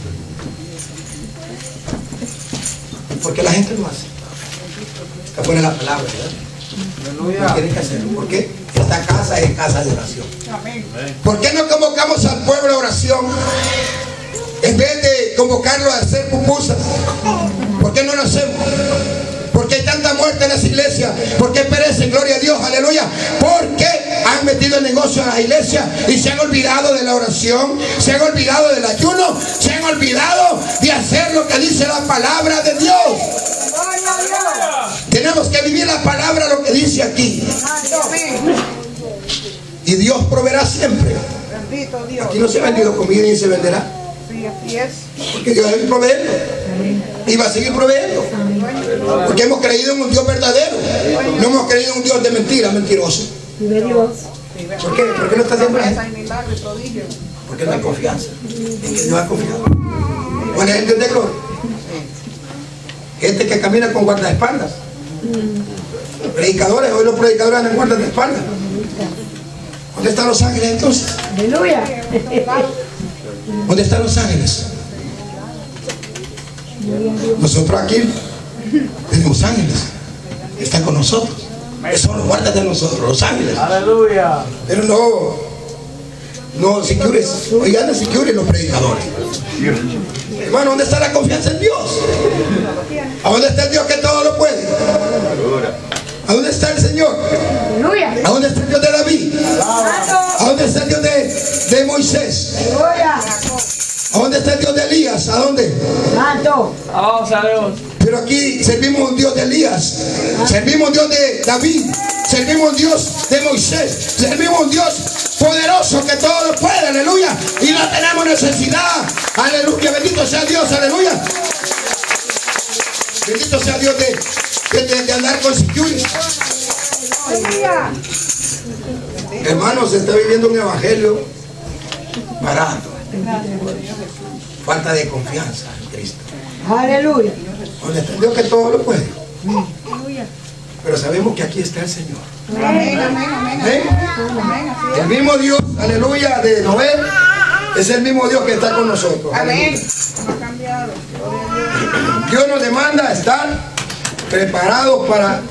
Porque la gente lo hace. Está fuera de la palabra, ¿verdad? No tienen que hacerlo. ¿Por qué? Esta casa es casa de oración. ¿Por qué no convocamos al pueblo a oración? En vez de convocarlo a hacer pupusas, ¿por qué no lo hacemos? ¿Por qué hay tanta muerte en las iglesias? ¿Por qué perecen? Gloria a Dios, aleluya. Porque han metido el negocio en las iglesias y se han olvidado de la oración, se han olvidado del ayuno, se han olvidado de hacer lo que dice la palabra de Dios. Tenemos que vivir la palabra, lo que dice aquí. Y Dios proveerá siempre. Aquí no se ha vendido comida ni se venderá. Porque Dios debe proveerlo y va a seguir proveyendo, porque hemos creído en un Dios verdadero, no hemos creído en un Dios de mentira, mentiroso. ¿Por qué? ¿Por qué no está haciendo eso? Porque no hay confianza en que Dios ha confiado. ¿Cuál es el Dios de gloria? Gente que camina con guardaespaldas. Predicadores, hoy los predicadores andan guardaespaldas. ¿Dónde están los ángeles entonces? Aleluya. ¿Dónde están los ángeles? Nosotros aquí tenemos ángeles. Están con nosotros. Son los guardas de nosotros, los ángeles. Aleluya. Pero no secures. Hoy andan secures los predicadores. Hermano, ¿dónde está la confianza en Dios? ¿A dónde está el Dios que todo lo puede? ¿A dónde está el Señor? ¿A dónde está el Dios de David? ¿A dónde está el Dios de Moisés? ¿A dónde está el Dios de Elías? ¿A dónde? Vamos a Dios. Pero aquí servimos un Dios de Elías, servimos un Dios de David, servimos un Dios de Moisés, servimos un Dios poderoso que todo lo puede, aleluya. Y no tenemos necesidad, aleluya. Bendito sea Dios, aleluya. Bendito sea Dios de andar con security. Hermanos, se está viviendo un evangelio barato. Falta de confianza en Cristo. Aleluya. Donde entendió que todo lo puede. Pero sabemos que aquí está el Señor. Amén, amén, amén. El mismo Dios, aleluya, de Noé, es el mismo Dios que está con nosotros. Amén. Dios nos demanda estar preparados para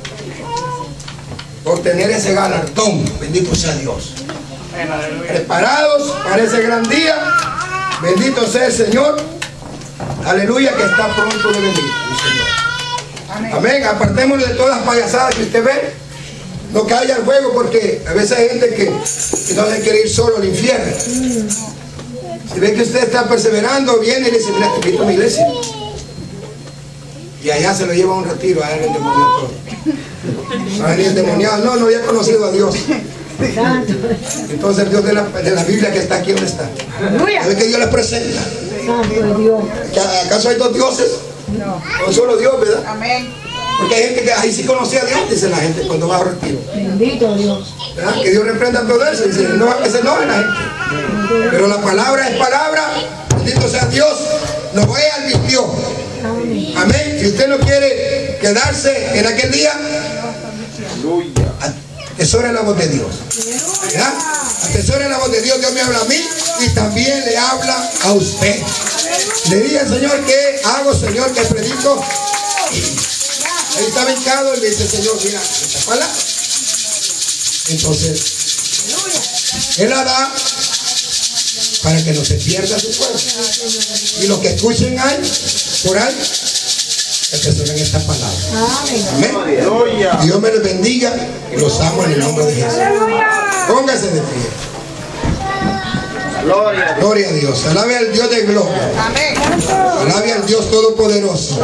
obtener ese galardón. Bendito sea Dios. Preparados para ese gran día. Bendito sea el Señor. Aleluya, que está pronto de venir, mi Señor. Amén. Apartémonos de todas las payasadas que usted ve. No caiga el fuego, porque a veces hay gente que no se quiere ir solo al infierno. Si ve que usted está perseverando, viene y le dice: mira, te invito a mi iglesia. Y allá se lo lleva a un retiro, a él el demonio todo. A él el demoniado, no había conocido a Dios. Entonces el Dios de la Biblia que está aquí, ¿dónde está? ¿Sabe que Dios les presenta? ¿Acaso hay dos dioses? Con solo Dios, ¿verdad? Amén. Porque hay gente que ahí sí conocía a Dios, dice la gente cuando va a retiro. Bendito Dios. ¿Verdad? Que Dios reprenda todo eso. Dice, no, que se enoje la gente. Pero la palabra es palabra. Bendito sea Dios. Nos voy a advirtió. Amén. Amén. Si usted no quiere quedarse en aquel día, atesore la voz de Dios. ¿Verdad? Atesore la voz de Dios. Dios me habla a mí y también le habla a usted. Le dije al Señor, ¿qué hago, Señor? Que predico. Él estaba hincado y le dice, Señor, mira, esta palabra. Entonces, Él la da para que no se pierda su pueblo. Y los que escuchen ahí, por ahí, atesoren esta palabra. Amén. Dios me les bendiga y los amo en el nombre de Jesús. Póngase de pie. Gloria a Dios. Alabe al Dios de gloria. Amén. Alabe al Dios todopoderoso.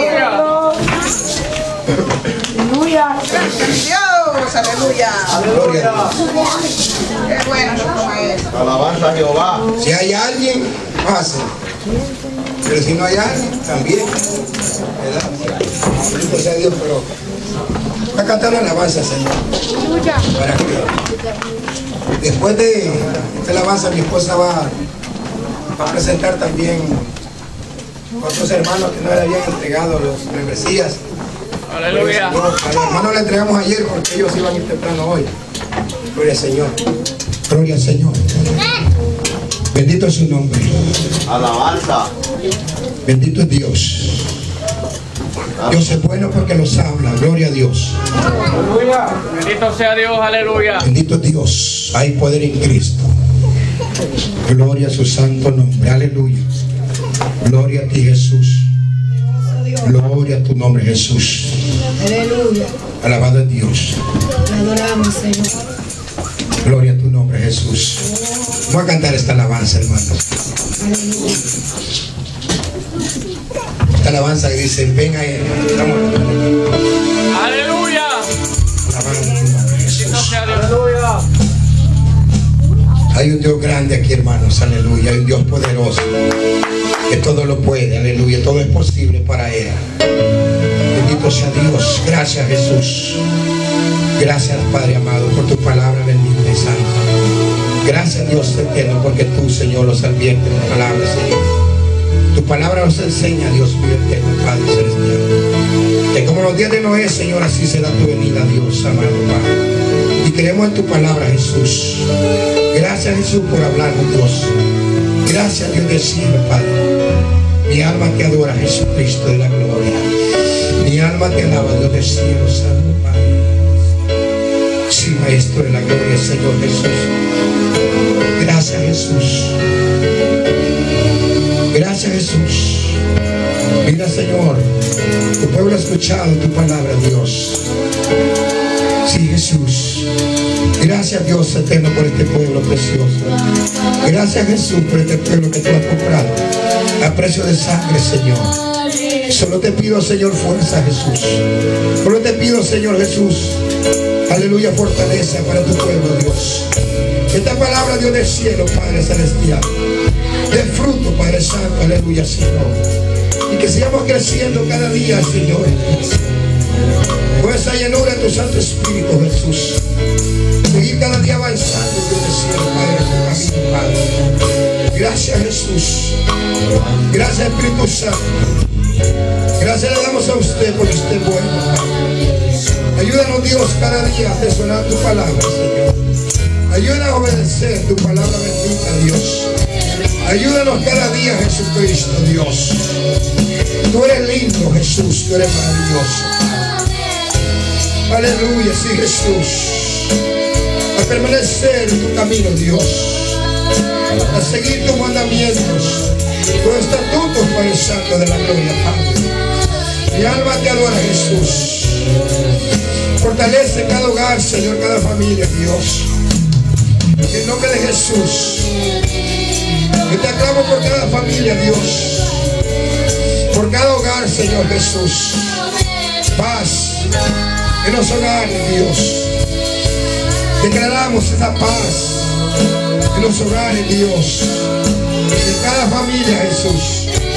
Aleluya. Dios, aleluya. Gloria a Dios. Qué bueno como es. Alabanza a Jehová. Si hay alguien, pase. Pero si no hay alguien, también. ¿Verdad? Bendito sea Dios, pero va a cantar la alabanza, Señor. Para que después de esta alabanza, mi esposa va a presentar también otros hermanos que no le habían entregado las membresías. Aleluya. A los hermanos le entregamos ayer porque ellos iban a ir temprano hoy. Gloria al Señor. Gloria al Señor. Bendito es su nombre. Alabanza. Bendito es Dios. Dios es bueno porque los habla. Gloria a Dios. Aleluya. Bendito sea Dios, aleluya. Bendito es Dios. Hay poder en Cristo. Gloria a su santo nombre. Aleluya. Gloria a ti, Jesús. Gloria a tu nombre, Jesús. Aleluya. Alabado es Dios. Te adoramos, Señor. Gloria a tu nombre, Jesús. Voy a cantar esta alabanza, hermanos. Esta alabanza que dice, ven a Él. Aleluya. Alabado tu nombre, Bendito Jesús. sea Dios. Aleluya. Hay un Dios grande aquí, hermanos. Aleluya. Hay un Dios poderoso que todo lo puede. Aleluya. Todo es posible para Él. Bendito sea Dios. Gracias, Jesús. Gracias, Padre amado, por tu palabra bendita y santa. Gracias, Dios eterno, porque tú, Señor, los adviertes en tu palabra, Señor. Tu palabra nos enseña, Dios mío eterno, Padre celestial, que como los días de Noé, Señor, así será tu venida, Dios, amado Padre. Y creemos en tu palabra, Jesús. Gracias, Jesús, por hablarnos, Dios. Gracias, Dios del cielo, Padre. Mi alma te adora, Jesucristo de la gloria. Mi alma te alaba, Dios del cielo, Santo Padre. Sí, Maestro de la gloria, Señor Jesús. Gracias, Jesús. Gracias, Jesús. Mira, Señor, tu pueblo ha escuchado tu palabra, Dios. Sí, Jesús. Gracias, Dios eterno, por este pueblo precioso. Gracias, Jesús, por este pueblo que tú has comprado a precio de sangre, Señor. Solo te pido, Señor, fuerza, Jesús. Solo te pido, Señor Jesús, aleluya, fortaleza para tu pueblo, Dios. Esta palabra, Dios del cielo, Padre celestial, de fruto, Padre santo, aleluya, Señor. Y que sigamos creciendo cada día, Señor, con esa llenura de tu Santo Espíritu, Jesús. Seguir cada día avanzando, Dios del cielo, Padre, en tu camino, Padre. Gracias, Jesús. Gracias, Espíritu Santo. Gracias le damos a usted porque usted es bueno, Padre. Ayúdanos, Dios, cada día a atesorar tu palabra, Señor. Ayúdanos a obedecer tu palabra bendita, Dios. Ayúdanos cada día, Jesucristo, Dios. Tú eres lindo, Jesús. Tú eres maravilloso. Aleluya, sí, Jesús. A permanecer en tu camino, Dios. A seguir tus mandamientos, tus estatutos, Padre Santo de la gloria, Padre. Mi alma te adora, Jesús. Fortalece cada hogar, Señor, cada familia, Dios. En el nombre de Jesús. Yo te aclamo por cada familia, Dios. Por cada hogar, Señor Jesús. Paz en los hogares, Dios. Declaramos esa paz en los hogares, Dios. En cada familia, Jesús.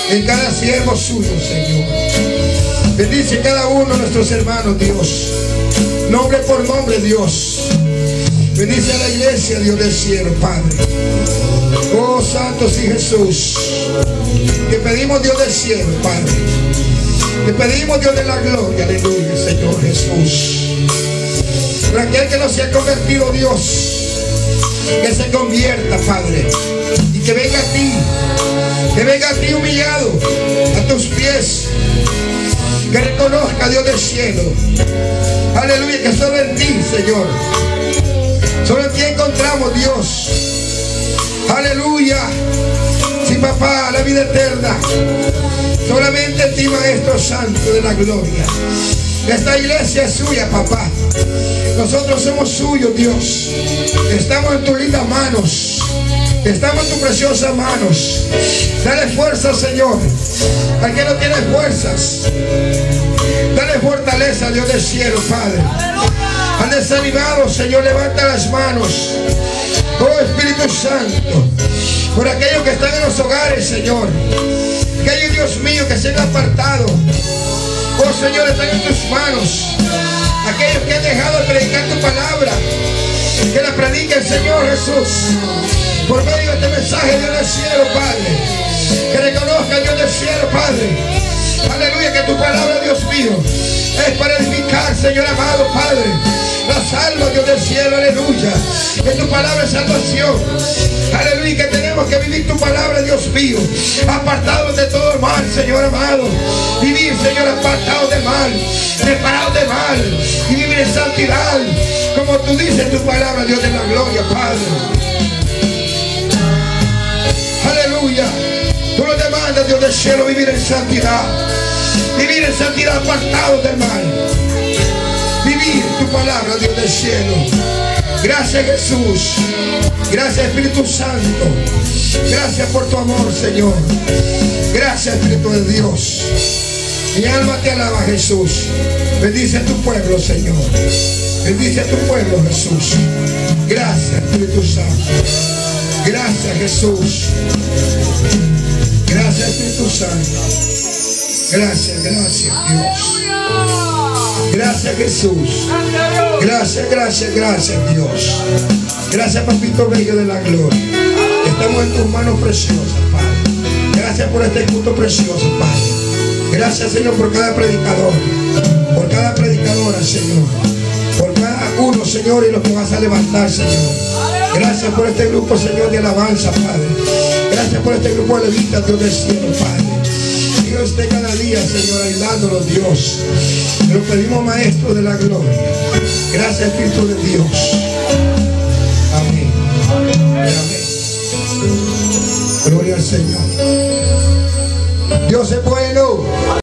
en cada siervo suyo, Señor. Bendice cada uno de nuestros hermanos, Dios. Nombre por nombre, Dios. Bendice a la iglesia, Dios del cielo, Padre. Oh, santos y Jesús. Te pedimos, Dios del cielo, Padre. Te pedimos, Dios de la gloria, aleluya, Señor Jesús. Por aquel que no se ha convertido, Dios, que se convierta, Padre, y que venga a ti. Que venga a ti humillado a tus pies. Que reconozca, Dios del cielo, aleluya, que solo en ti, Señor, solo en ti encontramos, Dios, aleluya. Sí, papá, la vida eterna solamente en ti, Maestro Santo de la gloria. Esta iglesia es suya, papá. Nosotros somos suyos, Dios. Estamos en tus lindas manos. Estamos en tus preciosas manos. Dale fuerza, Señor, al que no tiene fuerzas. Dale fortaleza, Dios del cielo, Padre. Al desanimado, Señor, levanta las manos. Oh, Espíritu Santo, por aquellos que están en los hogares, Señor, aquellos, Dios mío, que se han apartado, oh Señor, están en tus manos. Aquellos que han dejado de predicar tu palabra, que la prediquen, Señor Jesús, por medio de este mensaje, Dios del cielo, Padre. Que reconozca, Dios del cielo, Padre, aleluya, que tu palabra, Dios mío, es para edificar, Señor amado, Padre. Las almas, Dios del cielo, aleluya. Que tu palabra es salvación, aleluya. Que tenemos que vivir tu palabra, Dios mío, apartados de todo el mal, Señor amado. Vivir, Señor, apartados del mal, separados del mal, y vivir en santidad, como tú dices en tu palabra, Dios de la gloria, Padre. Aleluya. Tú nos demandas, Dios del cielo, vivir en santidad. Vivir en santidad apartados del mal. Vivir tu palabra, Dios del cielo. Gracias, Jesús. Gracias, Espíritu Santo. Gracias por tu amor, Señor. Gracias, Espíritu de Dios. Mi alma te alaba, Jesús. Bendice a tu pueblo, Señor. Bendice a tu pueblo, Jesús. Gracias, Espíritu Santo. Gracias, Jesús. Gracias, Espíritu Santo. Gracias, gracias, Dios. Gracias, Jesús. Gracias, gracias, gracias, Dios. Gracias, papito bello de la gloria. Estamos en tus manos preciosas, Padre. Gracias por este culto precioso, Padre. Gracias, Señor, por cada predicador, por cada predicadora, Señor, por cada uno, Señor, y los que vas a levantar, Señor. Gracias por este grupo, Señor, de alabanza, Padre. Gracias por este grupo de levitas, Dios del cielo, Padre. Dios esté cada día, Señor, ayudándonos, Dios. Te lo pedimos, Maestro de la gloria. Gracias, Espíritu de Dios. Amén. Amén. Gloria al Señor. Dios es bueno.